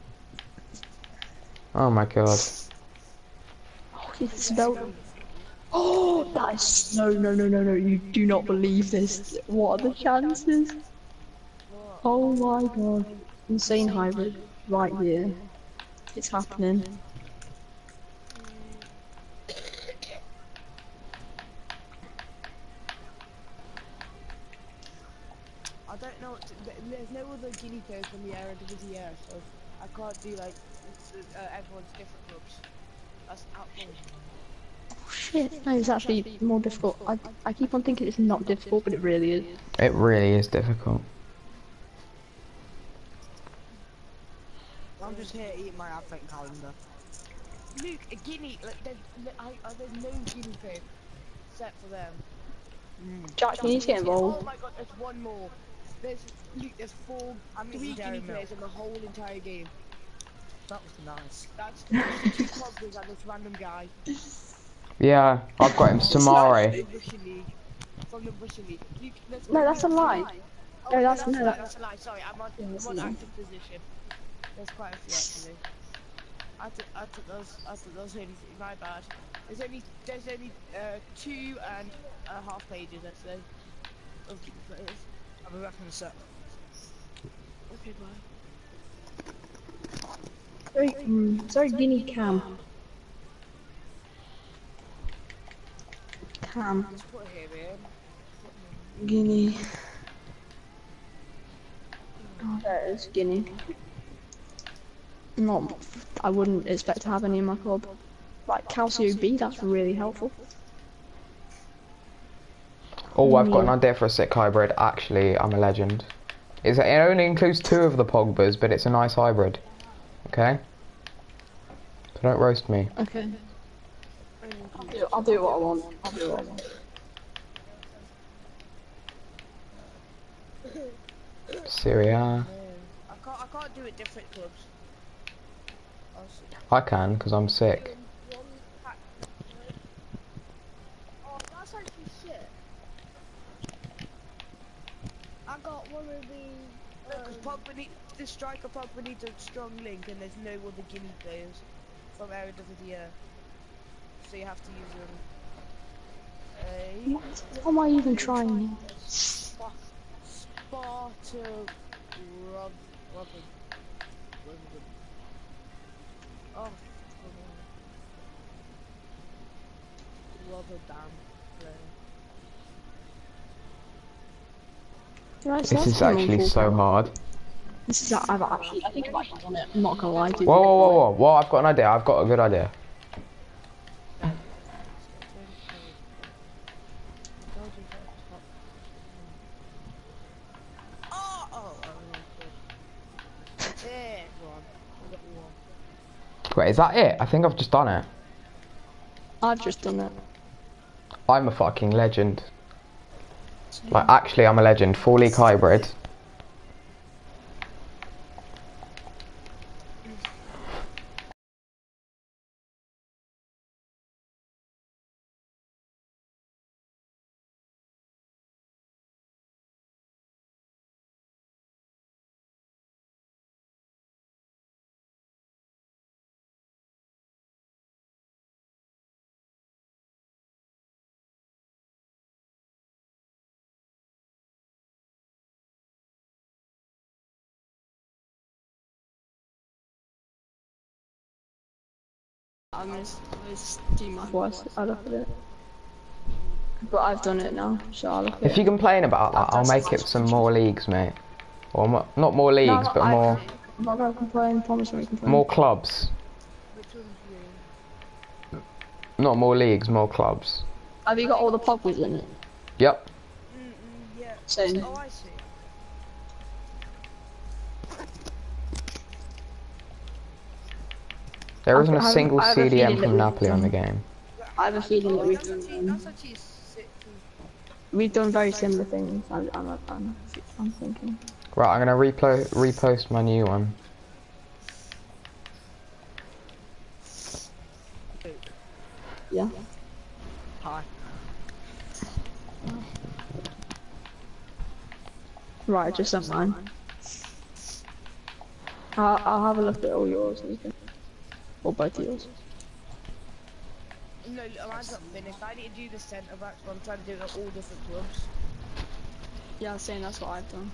Oh my god. Oh, it's spelled. Oh, that is no, no, no, no, no. You do not believe this. What are the chances? Oh my god. Insane hybrid right here. It's happening. I don't know what to, th- there's no other guinea pigs from the Eredivisie, so I can't do like uh, everyone's different clubs. That's out for Oh shit. No, it's actually more difficult. I, I keep on thinking it's not difficult, but it really is. It really is difficult. I'm just here eating my advent calendar. Luke, a guinea, like there's, I, I, there's no guinea pig set for them. Mm. Jack, you need to get Oh involved. my god, there's one more. There's Luke, there's four, I'm three eating dairy guinea milk. pigs in the whole entire game. That was nice. That's just two Pogbas and this random guy. Yeah, I've got him From Samari. the Russian league. From the Russian league. Luke, let's No, go, that's a Luke. lie. Oh, No, no, that's that's, no. a lie, That, that's a lie. Sorry, I'm on, Yeah, that's I'm on a lie. active position. There's quite a few actually. I took, I took those, I took those only, my bad. There's only, there's only uh, two and a half pages, I'd say, of guinea players. I'll be back in a sec. Okay, bye. sorry, mm, sorry, Guinea Cam. Cam. Just put here in. Guinea. Oh, there it is, Guinea. Not, I wouldn't expect to have any in my club. Like Calcio B, that's really helpful. Oh, I've got an idea for a sick hybrid. Actually, I'm a legend. It's, it only includes two of the Pogbas, but it's a nice hybrid. Okay? So don't roast me. Okay. I'll do, I'll do what I want. I'll do what I want. Syria. I can't, I can't do it different clubs. I can, because I'm sick. Oh, that's actually shit. I got one of the. Because Um, Pogba need, the striker Pogba needs a strong link, and there's no other Guinea players from Eredivisie. So you have to use them. What, what am I even trying? Sparta Rob Robin. Oh, Rotterdam player. Right, so This that's is been actually awful. so hard. This is I've actually, I think I've actually done it. I'm not gonna lie to you. Whoa, whoa, whoa, whoa. Whoa, I've got an idea. I've got a good idea. Oh, oh, oh, yeah, one. I got one. Wait, is that it? I think I've just done it. I've just done it. I'm a fucking legend. Like, actually, I'm a legend. Four league hybrid. I'm gonna, I'm gonna do my voice. I look at it. But I've done it now, so I'll look at If it. you complain about that, I'll make it some more leagues, mate. Or mo not more No, leagues, but I- more I'm not gonna complain, promise I won't complain. more clubs. Which one's you? Not more leagues, more clubs. Have you got all the Pogbas in it? Yep. Mm, mm, yeah. Same. Oh, I see. There isn't I a have- single I have a C D M feeling that from we've Napoli on the done- game. I have a feeling that Oh, we've that's done, actually, um, that's actually sick. we've done very similar things. I, I'm, I'm, I'm thinking. Right, I'm gonna replo repost my new one. Yeah. Hi. Right, just sent mine. I'll, I'll have a look at all yours, and you can, or both of yours. No, mine's not finished. I need to do the centre backs, but I'm trying to do it at all different clubs. Yeah, I was saying that's what I've done.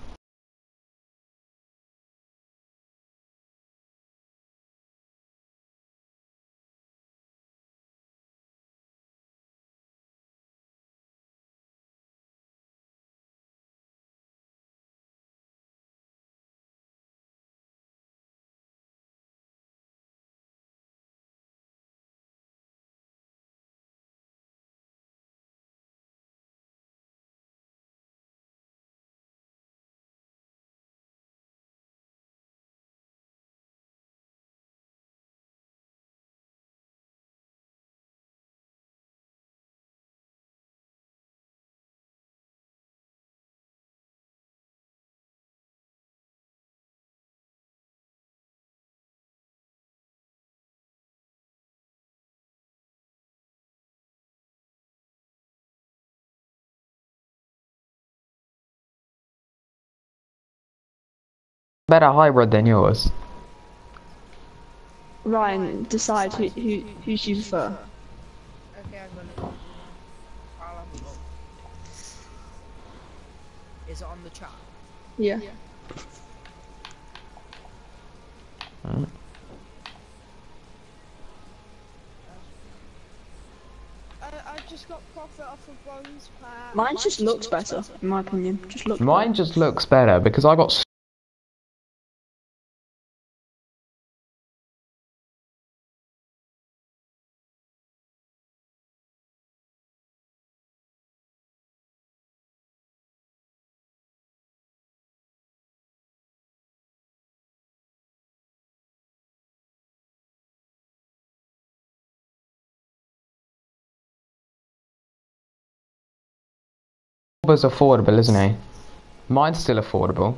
Better hybrid than yours. Ryan, decide who who who you prefer. Okay, I'm gonna. I'll have a look. Is it on the chat? Yeah. Mm. I, I just got profit off of bronze pack. Mine just looks better, in my opinion. Just looks Mine better. just looks better because I got. Is affordable, isn't he? Mine's still affordable.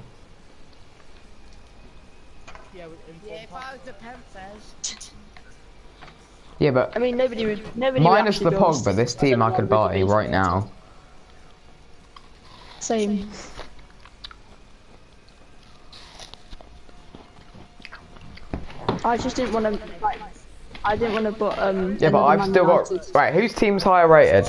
Yeah, yeah if I was the Panthers. Yeah, but I mean, nobody would. Nobody would minus actually the build Pogba, this a team I seven could one buy with a right base now. Same. I just didn't want to. Like, I didn't want to put um. Yeah, but another I've Man still got. United. Right, whose team's higher rated?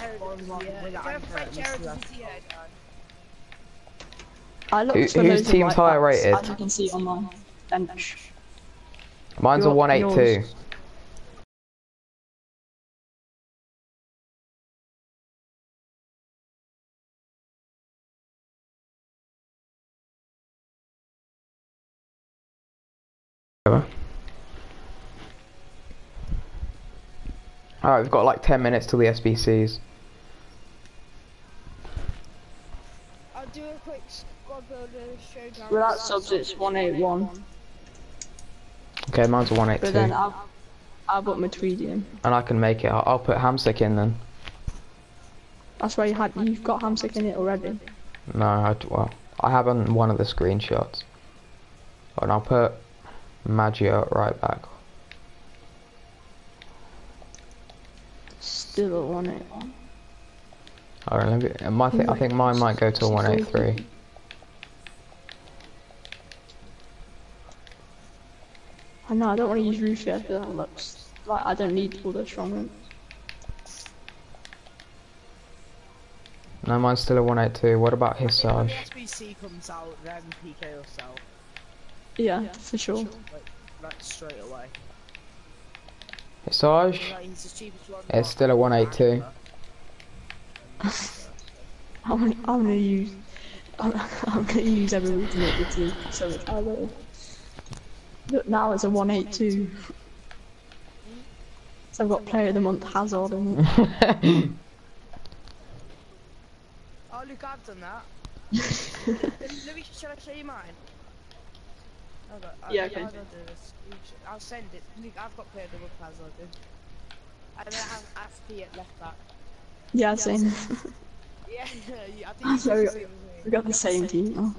I Who, looked for whose loads of team's right higher backs, rated? as you can see on my bench. Mine's a Your- one eighty-two. yours. Alright, we've got like ten minutes till the S B Cs. I'll do a quick squad builder showdown. Without subs, it's one eighty-one. Okay, mine's a one But then eighty-two. I'll, I'll put my Tweedy in. And I can make it. I'll, I'll put Hamsik in then. That's why you had. You've got Hamsik in it already. No, I, well, I have on one of the screenshots. And I'll put Maggio at right back. Still a one eighty-one. Alright, let me, my th I think mine might go to a one eighty-three. I know. I don't want to use Rufio because that looks like I don't need all the strong ones. No, mine's still a one eighty-two. What about When Hissage? the S B C comes out, then P K will sell. Yeah, for sure. Like, like straight away. Hissage? Like, he's the cheapest one. It's still a one eighty-two. I'm gonna, I'm gonna use. I'm, I'm gonna use every week to make the team so it's either. Look, now it's a one eighty-two. So I've got Player of the Month Hazard in it. Oh, look, I've done that. Let me, shall I show you mine? Hold on, I- Yeah, I- okay. I'll do this. I'll send it. Look, I've got Player of the Month Hazard in. And then I have F P at left back. Yeah, same. Yeah, yeah, I think it's So the we same as me. we got the same team now.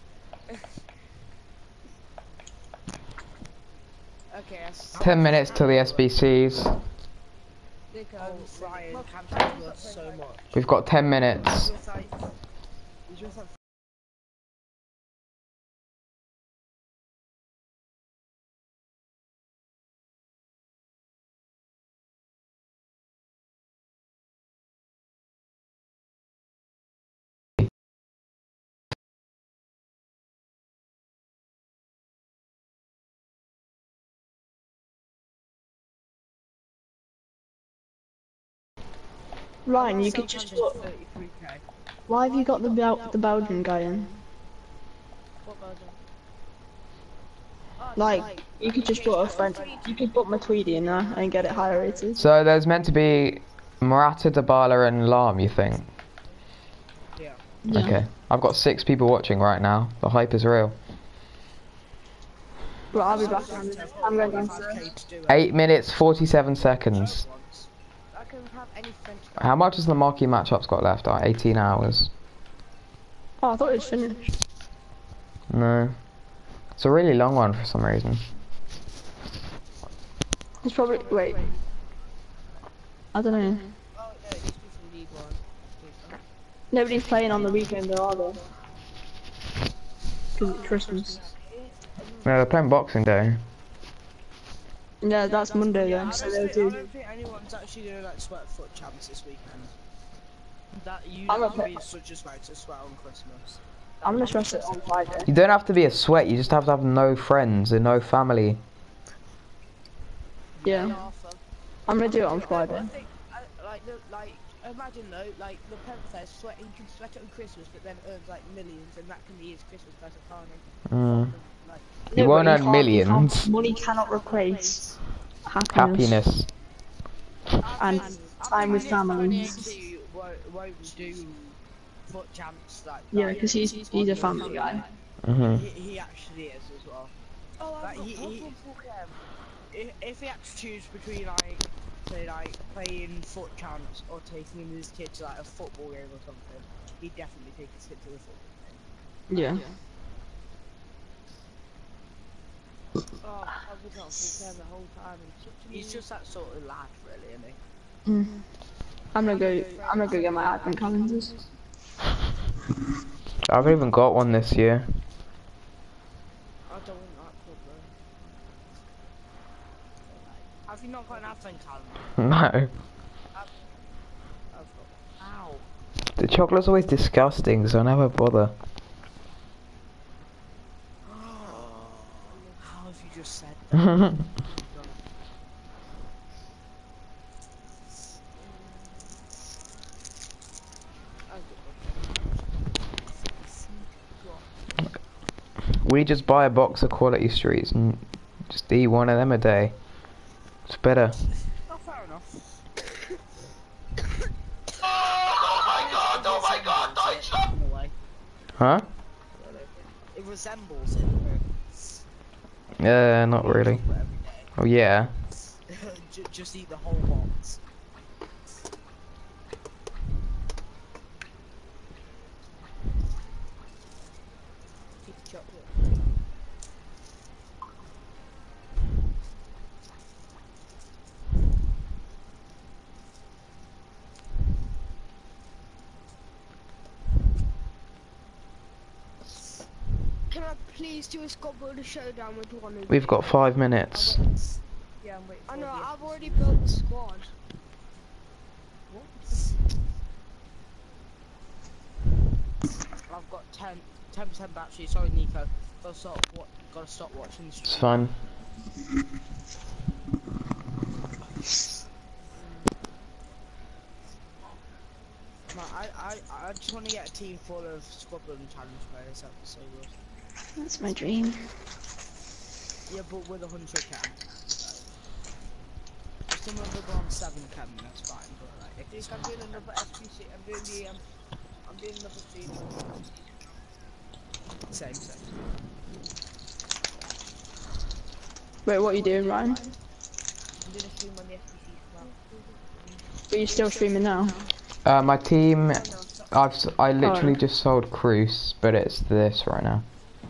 Okay, yes. ten minutes till the S B Cs. Look, um, Ryan, Hampton's worth so much. We've got ten minutes. He's worth like, he's worth like Ryan, you could just put. thirty-three K. Why have you got the Bel the Belgian guy in? What Belgium? Oh, Like, you could just put a friend. You could put my Tweedy in there and get it higher rated. So there's meant to be Morata, Dybala, and Lam. You think? Yeah. Yeah. Okay. I've got six people watching right now. The hype is real. Well, I'll be back. I'm going downstairs. Eight minutes, forty-seven seconds. I can have any French. How much has the marquee matchups got left? Oh, eighteen hours. Oh, I thought it was finished. No. It's a really long one for some reason. It's probably wait. I don't know. Oh, no, it used to be from League One. Nobody's playing on the weekend, though, are they? Because it's Christmas. No, they're playing Boxing Day. Yeah, that's Monday Yeah, then. I So don't, they'll think, I do. don't think anyone's actually doing like sweat foot champs this weekend. That you I'm have to gonna be such a sweat to sweat on Christmas. I'm gonna stress it on Friday. You don't have to be a sweat, you just have to have no friends and no family. Yeah. Arthur. I'm gonna do it on I Friday. think, I, like, the, like, imagine though, like the Panther sweat, he can sweat it on Christmas, but then earns like millions, and that can be his Christmas present, can't he? Mm. Like, You No, won't but earn can't- you millions. can't- Money cannot replace happiness, Happiness. and time with family. twenty-eight won't, won't do foot champs like Yeah, that. because he's he's a family guy. Mhm. He, he actually is as well. Oh, like, he, he, if, if he had to choose between like, say like playing foot champs or taking his kid to like a football game or something, he'd definitely take his kid to the football game. Yeah. Oh, I was not full care the whole time. He's just that sort of lad, really, isn't he? Mm. I'm gonna go. I'm gonna go get my advent calendars. I haven't even got one this year. I don't want that club though. Have you not got an advent calendar? No. I've got. Ow. The chocolate's always disgusting, so I never bother. How have you just said that? We just buy a box of Quality Streets and just eat one of them a day. It's better. Oh, fair enough. Oh my god, oh my god, Deutschland! In a way. Huh? It resembles it. Yeah, not really. Every day. Oh yeah. Ju- Just eat the whole box. Keep the chocolate. Can I please do a Scott Builder showdown with one of We've you? got five minutes. Yeah, I'm waiting I for know, the- I've already built the squad. I've got ten percent battery. Sorry, Nico. Gotta stop. What? Gotta stop watching the stream. It's fine. Man, I, I, I just want to get a team full of Squadron Challenge players. That'd be so good. That's my dream. Yeah, but with a hundred cam. If someone will go on seven cam, that's fine. But like, if I'm doing another S B C, I'm doing the, um, I'm doing another team. Same, same. Wait, what are you doing, Ryan? I'm doing a stream on the S B C as well. Are you still streaming now? Uh, my team, Oh, no, so- I've s- I literally Oh. just sold Cruise, but it's this right now.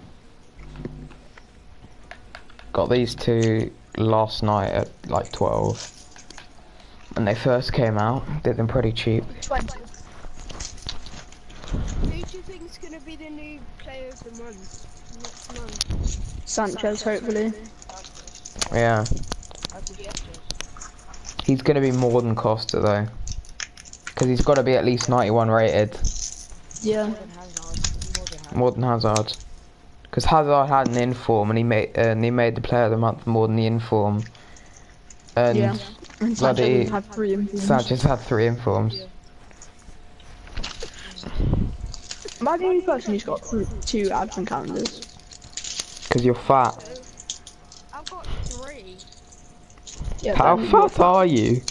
Got these two last night at like twelve. When they first came out, did them pretty cheap. Twenty. Who do you think is going to be the new player of the month? Next month? Sanchez, hopefully. Yeah, I could get this. he's gonna be more than Costa though, because he's got to be at least ninety-one rated, Yeah. More than Hazard. More than Hazard. more than Hazard. Because Hazard had an inform and he made and he made the player of the month more than the inform. And Yeah. And bloody Sanchez had three informs. Sanchez had three informs. Yeah. Am I the only person who's got th two advent calendars? Because you're fat. I've got three. Yeah, How then you're fat are you?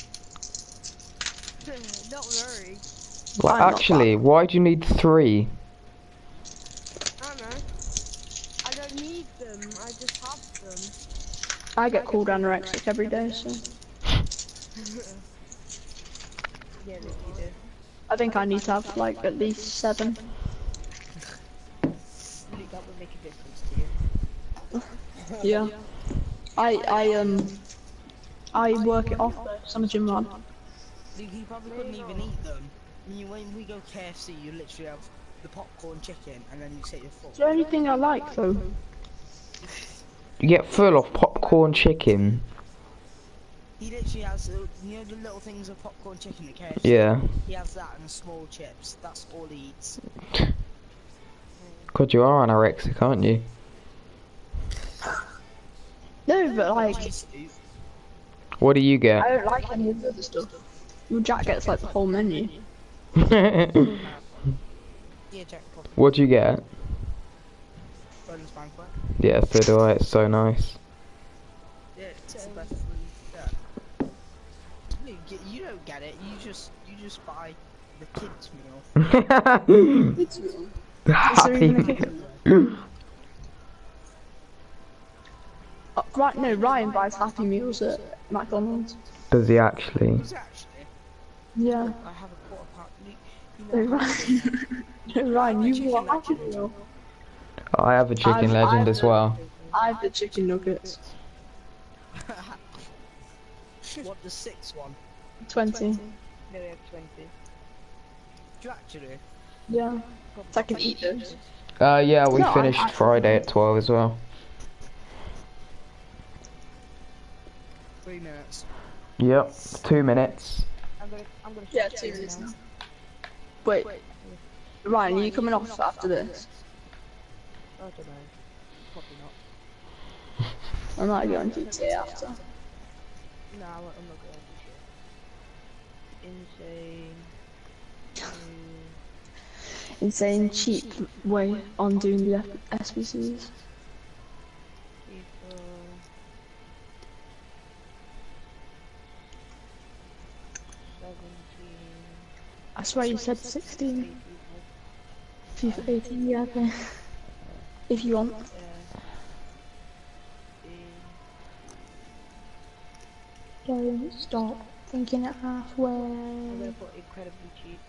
Not very. Like, I'm not actually, fat. why do you need three? I don't know. I don't need them. I just have them. I get called anorexic every day, so Yeah, Luke, you do. I think I need to have like at least seven. Luke, that would make a difference to you. Yeah. I I um I work it off though. So I'm a gym rat. Luke, you probably couldn't even eat them. I mean, when we go K F C, you literally have the popcorn chicken, and then you take your full. It's the only thing I like though. You get full of popcorn chicken. He literally has, uh, you know the little things of popcorn chicken at K F C? Yeah. He has that and small chips. That's all he eats. God, you are anorexic, aren't you? No, but like Cheese soup. What do you I get? don't like any of the other stuff. Well, Jack gets like the whole menu. Yeah, Jack probably. What do you get? Bonus banquet. Yeah, so do I. It's so nice. Yeah, it's the best food. Yeah. Luke, you- you don't get it. You just, you just buy the kids meal. Is there even a kicker? Uh, right, no, Ryan buys Happy Meals at McDonald's. Does he actually? It's actually. Yeah. I have a quarter pound. Luke, No, you know. Ryan, no, Ryan, you want Happy Meal? I have a chicken I've- legend I've- as well. I have the chicken nuggets. What, the sixth one? Twenty. No, we have twenty. Do you actually? Yeah. So I can eat those. Uh, yeah, we No, I- finished I- Friday at twelve as well. Three minutes. Yep, two minutes. I'm gonna, I'm gonna. Yeah, stop two it minutes now. now. Wait, Ryan, are you coming off after this? I don't know. Probably not. I might go on G T A after. No, I won't- I'm not going to shit. Insane. Insane cheap way on doing the S B Cs. People. Seventeen. I swear you said sixteen. FIFA eighteen, yeah, okay. If you want. Don't stop thinking it halfway. I'm gonna put incredibly cheap.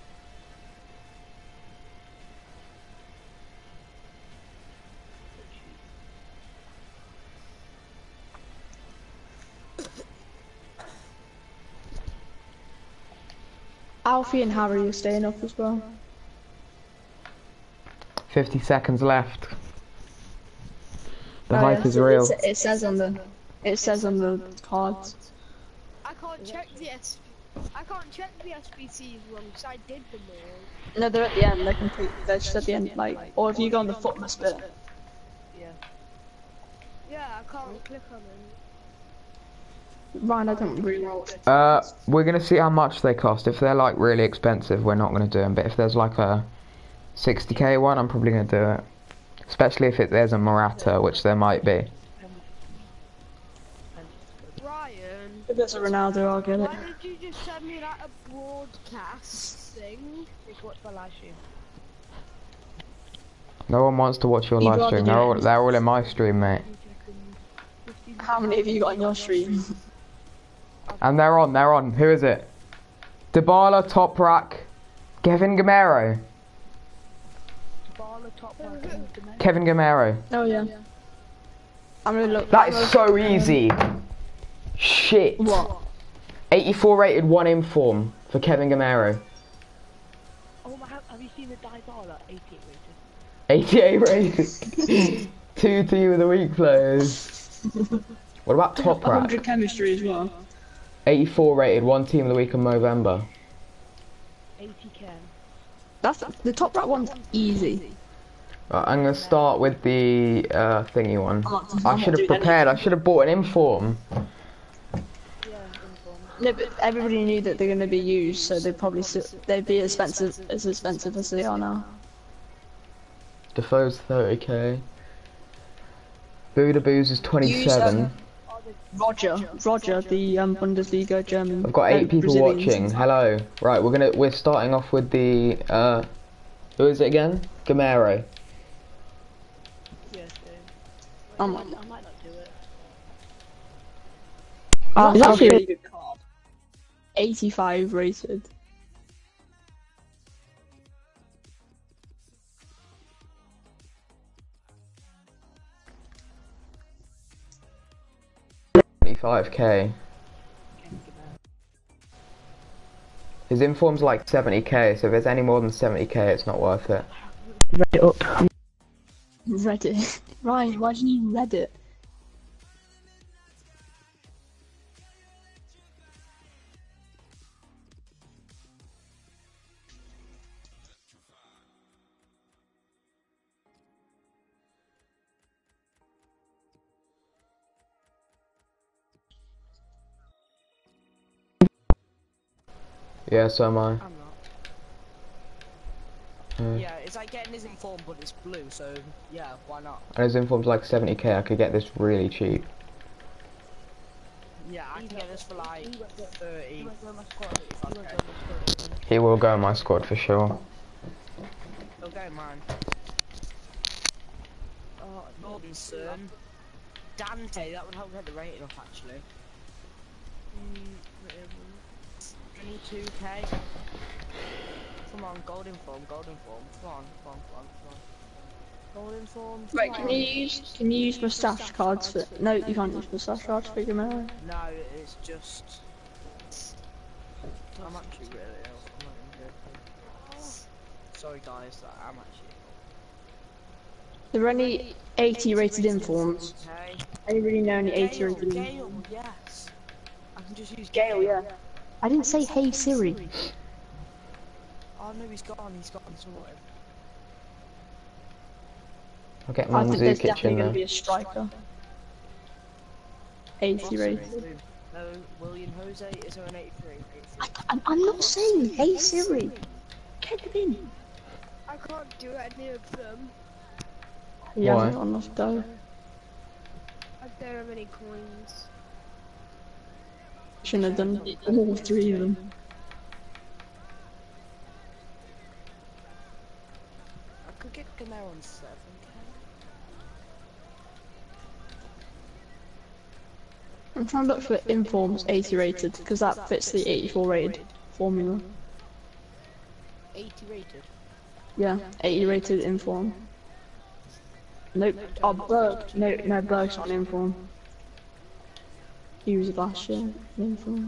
Alfie and Harry are staying up as well. fifty seconds left. The Oh, hype yeah. is real. It, it says on the, it says on the cards. I can't check the S. I can't check the S B Cs wrong because I did them all. No, they're at the end. They're complete. They're just at the end. Like, or if you go on the footless bit. Yeah. Yeah, I can't click on them. Ryan, I don't really know. What Uh, we're gonna see how much they cost. If they're like really expensive, we're not gonna do them. But if there's like a sixty K one, I'm probably gonna do it. Especially if it, there's a Morata, which there might be. Ryan, if there's a Ronaldo, I'll get it. why did you just send me that a broadcast thing? Just watch my live stream. No one wants to watch your You'd live rather stream. do They're it. all, they're all in my stream, mate. How many have you got on your stream? And they're on, they're on. Who is it? Dybala, top rack. Kevin Gamero. Ball top right. Kevin Gamero. Oh yeah. I'm gonna look. That is so easy. Shit. What? eighty-four rated, one inform for Kevin Gamero. Oh my, have you seen the Dybala eighty-eight rated? eighty-eight rated. Two team of the week players. What about top one rack? hundred chemistry as well. eighty-four rated, one team of the week in Movember. eighty K. That's the top right one's easy. Right, I'm gonna start with the uh, thingy one. I'm not- I'm I not should have doing prepared. I should have bought an inform. Yeah, inform. No, but everybody knew that they're gonna be used, so they'd probably still, they'd be expensive as expensive as they are now. Defoe's thirty K. Buda Booze is Use, twenty-seven. um, Roger, Roger, the um, Bundesliga German. I've got eight uh, people Brazilians. watching. Hello. Right, we're gonna we're starting off with the uh, who is it again? Gamero. Yes, dude. Oh I my might, I might not do it. Oh, it's actually a really good card. eighty-five rated. twenty-five K. His inform's like seventy K, so if there's any more than seventy K, it's not worth it. Reddit up. Reddit. Ryan, why didn't you Reddit? Yeah, so am I. I'm not. Uh, Yeah, it's like getting his inform, but it's blue, so yeah, why not? and his inform's like seventy K, I could get this really cheap. Yeah, I can get this for like thirty. You won't go in my squad. You won't go in my squad. He will go in my squad for sure. He'll go in mine. Oh, Gordon's son. Dante, that would help get the rating up actually. twenty-two K. Come on, golden form, golden form. Come on, come on, come on, come on. Golden form. Right, come can on. you use can you use moustache cards for? No, you can't use moustache cards for Gamero. No, it's just. I'm actually really ill. I'm not even joking. Sorry guys, that I'm actually ill. There are only eighty rated informs. Okay. I don't really know any eighty Gale, rated informs. Gale, yes. I can just use Gale, yeah. I didn't say hey Siri. Oh no, he's gone. He's gone sorted. I'll get I think there's Manzukic definitely in going to there. be a striker. eighty rated. No, William Jose is on eighty-three. I, I'm, I'm not saying hey Siri. Get him in. I can't do any of them. He Why? hasn't got enough dough. I don't have any coins. Shouldn't have done all three of them. I could get Gamero on seven K. I'm trying to look for informs eighty rated because that fits the eighty-four rated formula. eighty rated. Yeah, eighty rated inform. Nope. Oh, Berg. No, no, Berg's not an inform. He was last year. An inform.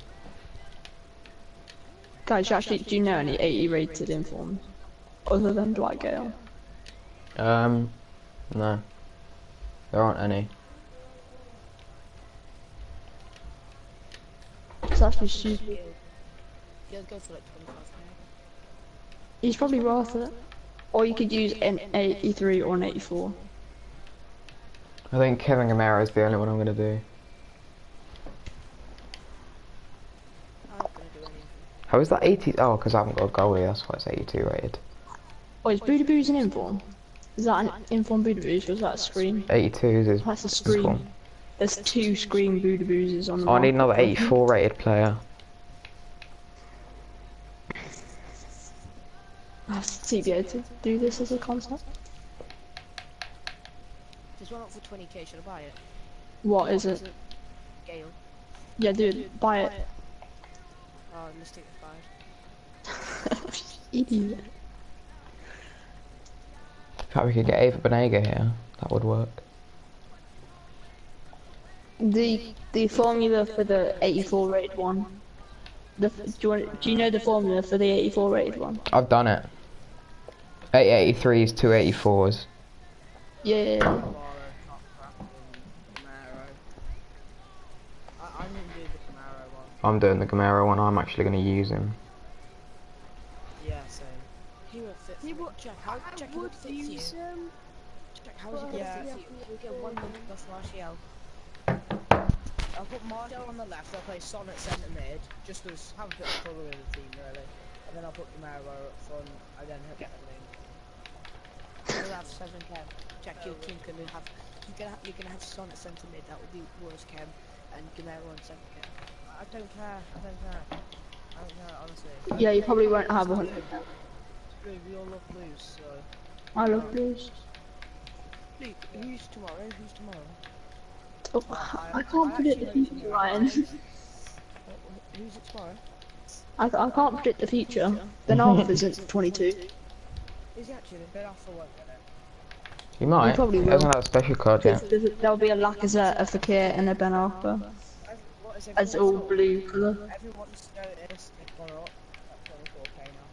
Guys, you actually, do you know any eighty rated informs other than Dwight Gale? Um, no. There aren't any. It's actually stupid. He'll go for like twenty-five K. He's probably worth it. Or you could use an eighty-three or an eighty-four. I think Kevin Gamero is the only one I'm gonna do. I'm not gonna do anything. How is that eighty? Oh, because I haven't got a goalie, that's why it's eighty-two rated. Oh, is Buda Boo's an inform? Is that an inform Buda Boo's or is that a screen? eighty-two is his. That's a his screen. form. There's two screen Buda Boozes on the Oh, I need market. another eighty-four rated player. Has T B A to do this as a concept? There's one up for twenty K. Should I buy it? What is it? Gale. Yeah, dude, buy it. Oh, Mystic expired. Idiot. In fact, we could get Ava Benega here. That would work. The the formula for the eighty-four rated one. The do you want, do you know the formula for the eighty-four rated one? I've done it. eight eighty-threes, two eighty-fours. Yeah. yeah, yeah. Gamero. I, I'm gonna do the Gamero one. I'm doing the Gamero one, I'm actually going to use him. Yeah, same. He won't fit for He me. would- Jack, how, I Jack, he would won't fit for you. use him. Jack, how is he gonna Yeah. fit for you? We'll get one hundred plus Martial. I'll put Martial on the left, I'll play Son at centre mid, just as have a bit of colour in the team really. And then I'll put Gamero up front, and then hit the link. So that have seven chem. Jack, your team gonna have. You're gonna have, you're gonna have Son at centre mid. That would be worst chem, and Gamero on second chem. I don't care. I don't care. I don't care, honestly. Yeah, you probably won't have a hundred. Blue, we all love blues, so. I love blues. Luke, who's tomorrow? Who's tomorrow? Oh, I can't predict the future, Ryan. Who's it tomorrow? I, I can't predict the future. Ben Arthur's at twenty-two. Is he actually? Ben Arthur won't get it. You might. You probably He will. doesn't have a special card yet. There's, there's, there'll be a Lacazette, a Fakir, and a Ben Arthur. What is As all blue colour. Everyone's noticed it's gone up at twenty-four K now.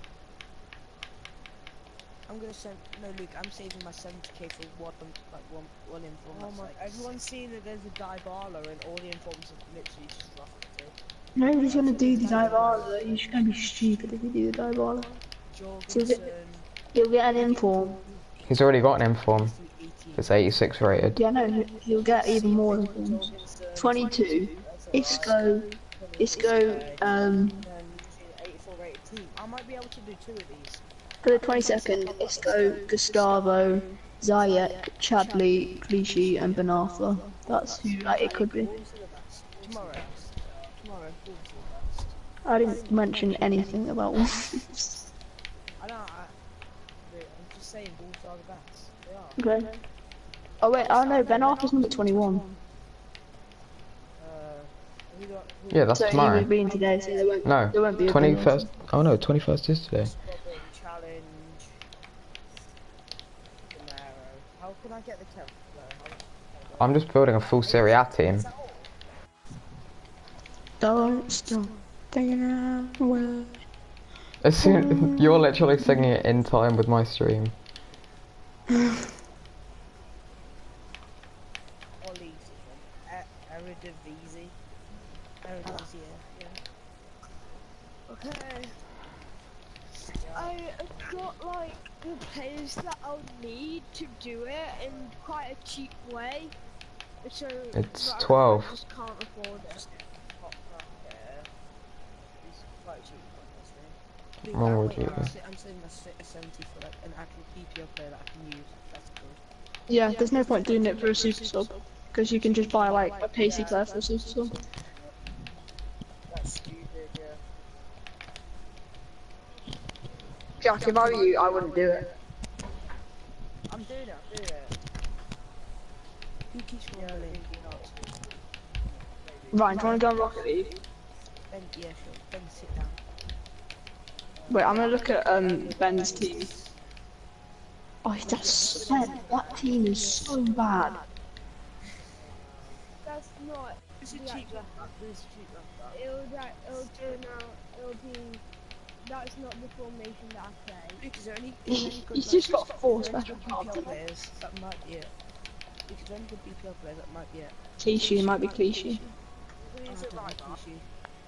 I'm gonna send. No, Luke. I'm saving my seventy K for one, like one, one inform. Oh that's my! like- Everyone's seen that there's a Dybala and all the informs have literally just dropped it. Nobody's gonna do the Dybala. You're just gonna be stupid if you do the Dybala. Jorgensen. He'll get an inform. He's already got an inform. It's eighty-six rated. Yeah, no, he'll get even more informs. twenty-two. Isco. Isco. Um. eighty-four rated team. I might be able to do two of these. For the twenty-second, Isco, Gustavo, Zayek, Chadley, Clichy, and Ben Arthur. That's who like it could be. Tomorrow. Tomorrow. I didn't mention anything about one. I don't. I, I'm just saying, Wolves are the best. They are. Okay. Oh wait, oh no, Ben Arthur's number twenty-one. Uh, who got, who Yeah, that's So he tomorrow. was being today, so there won't, No, there won't be a twenty-first. Oh no, twenty-first is today. Robin, challenge. Gamero. How can I get the temp? No, how, I'm just building a full Serie A team. Don't stop thinking away. As soon you're literally singing it in time with my stream. Ollie's even. Eredivisie. Eredivisie, yeah. Okay. I've got like the players that I'll need to do it in quite a cheap way. So It's that twelve. I just can't afford it. Pop up there. He's quite cheap, honestly. Luke, Wrong I'm with waiting, you. I'm sa- I'm saving my se- seventy for like an actual P P L player that I can use. That's good. Yeah, there's no point doing it for a super sub, because you can just buy like a pacey player for a super sub. That's stupid, yeah. Jack, if I were you, I wouldn't do it. I'm doing it, I'm doing it. Who keeps Yeah, rumbling? maybe not. Ryan, do you want to go on Rocket League? Ben, yeah, sure. Ben, sit down. Wait, I'm gonna look at um Ben's team. Oh, that's Ben. That team is so bad. That's not. Who's a the cheap actual- left back? Who's a cheap left back? It'll that it'll turn out. It'll be. That's not the formation that I play. Luke, is there any? He- Is there any good, he's like, just got four is there any special good cards, B P L hasn't he? players that might be it. Luke, is there any good B P L players that might be it? Clichy, might be Clichy. Who's it right back? Clichy.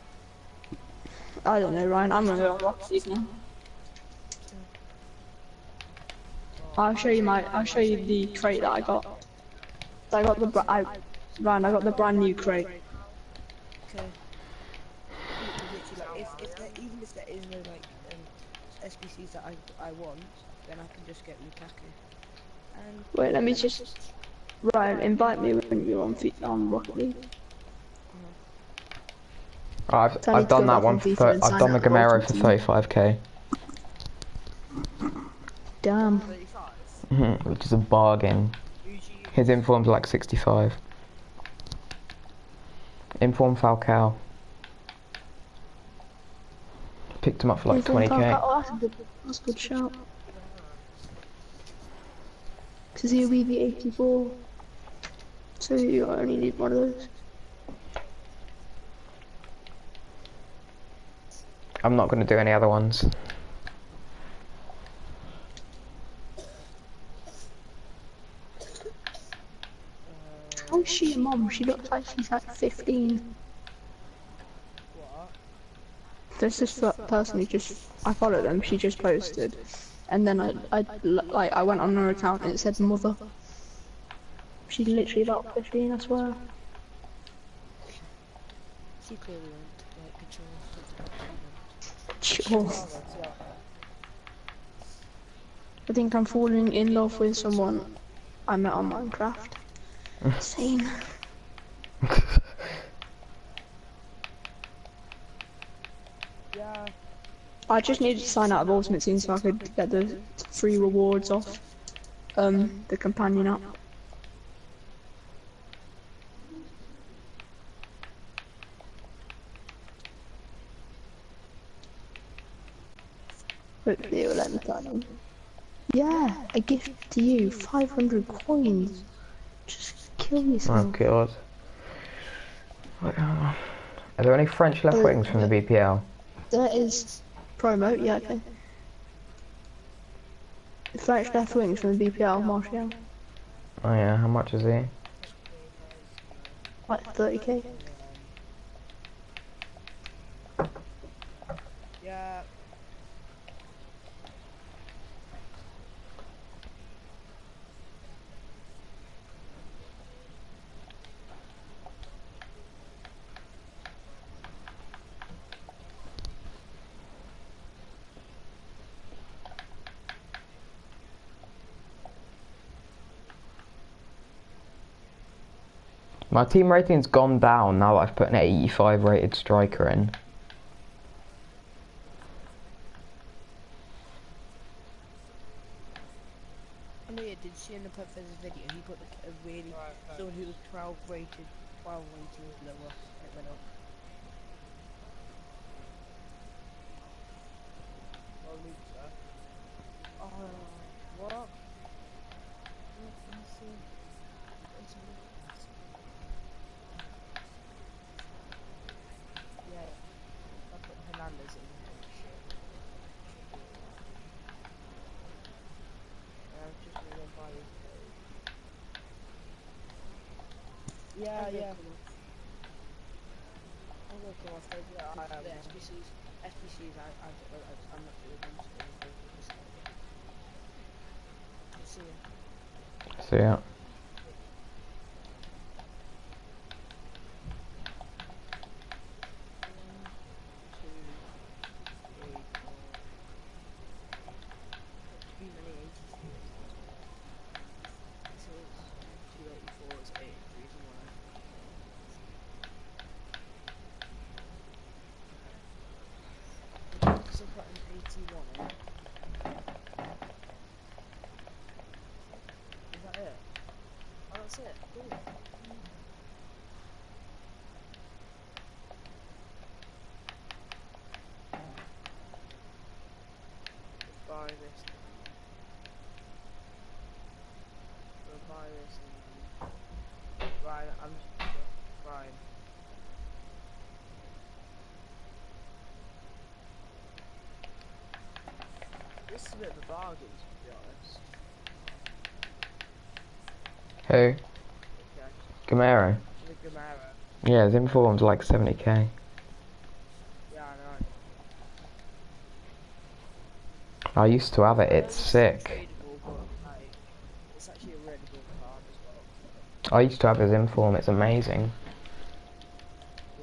I don't know, Ryan. I'm gonna go on Rocket League now. I'll show you my. I'll show you the crate that I got. So I got the. br- I, Ryan, I got the brand new crate. Okay. Luke, literally, like, if, if there, even if there is no like um, S B Cs that I I want, then I can just get Lukaku. And Wait, let me just. Ryan, invite me when you're on Fi- on Rocket League. I've Tell me I've to done go that back one. on For FIFA thir and I've sign done the up for Gamero Ultimate for Team. thirty-five k, Damn. thirty-five. which is a bargain. Who's you? His inform's like sixty-five. Inform Falcao. Picked him up for like twenty k. Oh, that's a good, that's a good shout. Because he'll be the eighty-four. So you only need one of those. I'm not going to do any other ones. How's she a mom? She looks like she's like fifteen. What? There's this fir- person who just, I followed them, she just posted. And then I, I, like, I went on her account and it said mother. She's literally about fifteen, I swear. she clearly won't like control stuff. Sure. I think I'm falling in love with someone I met on Minecraft. Same. Yeah. I just needed to sign out of Ultimate Team so I could get the free rewards off um the companion app. Hopefully it will let me sign in. Yeah, a gift to you, five hundred coins. Just kill Oh yourself. god. What, uh, are there any French left wings from the B P L? There is promo, yeah, okay. French left wings from the B P L, Martial. Oh yeah, how much is he? Like thirty K. Yeah. My team rating's gone down now that I've put an eighty-five rated striker in. I know you did see in the Pepper's video, he put like a really, someone who was twelve rated, twelve ratings lower, it went up. Oh, what? Let me see. Let's see. Yeah, I put Hernandez in here. I'm just gonna go buy this. Yeah, yeah. I'm gonna come off those. Yeah, I have. The S B Cs, S B Cs, I, I, I, I'm not doing them. So, see ya. So yeah. That's it. Cool. Let's buy this. We'll buy this. And... Right, I'm just fine. This is a bit of a bargain, to be honest. Who? Okay. Gamero. The Gamera. Yeah, his inform's like seventy K. Yeah, I know. I used to have it, it's sick. Tradable, but, like, it's actually a really good card as well. I used to have his inform, it's amazing. Yeah.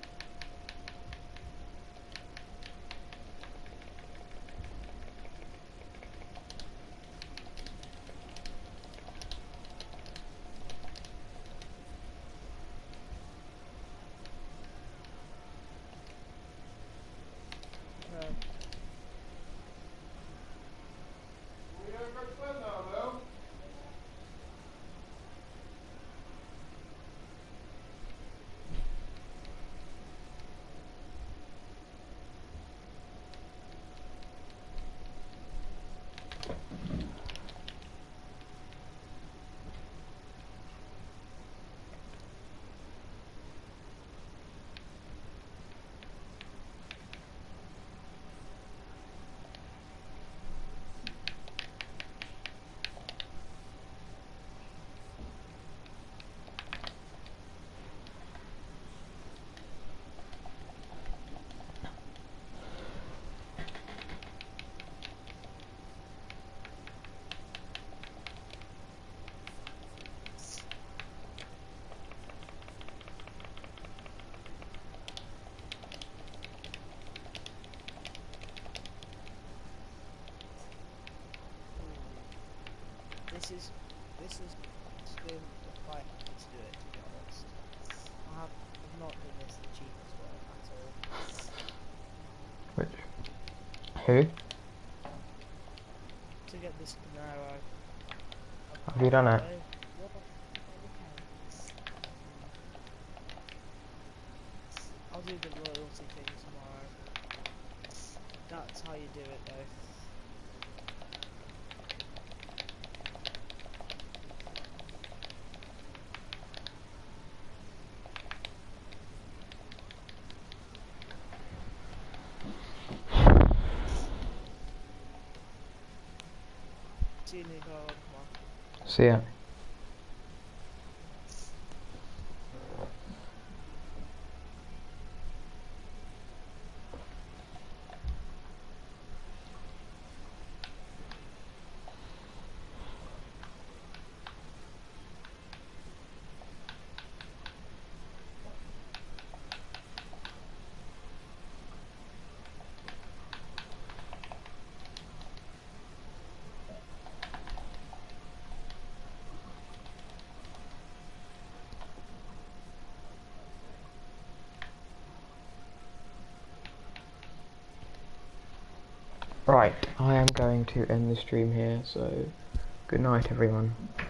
Okay. This is this is been quite happy to do it, to be honest. I have I've not done this the cheapest way at all. Which? Who? To get this Camaro. Have you done it? What the f are the counts? I'll do the loyalty thing tomorrow. That's how you do it though. See you, Nico. Come on. See ya. Right, I am going to end the stream here, so good night everyone.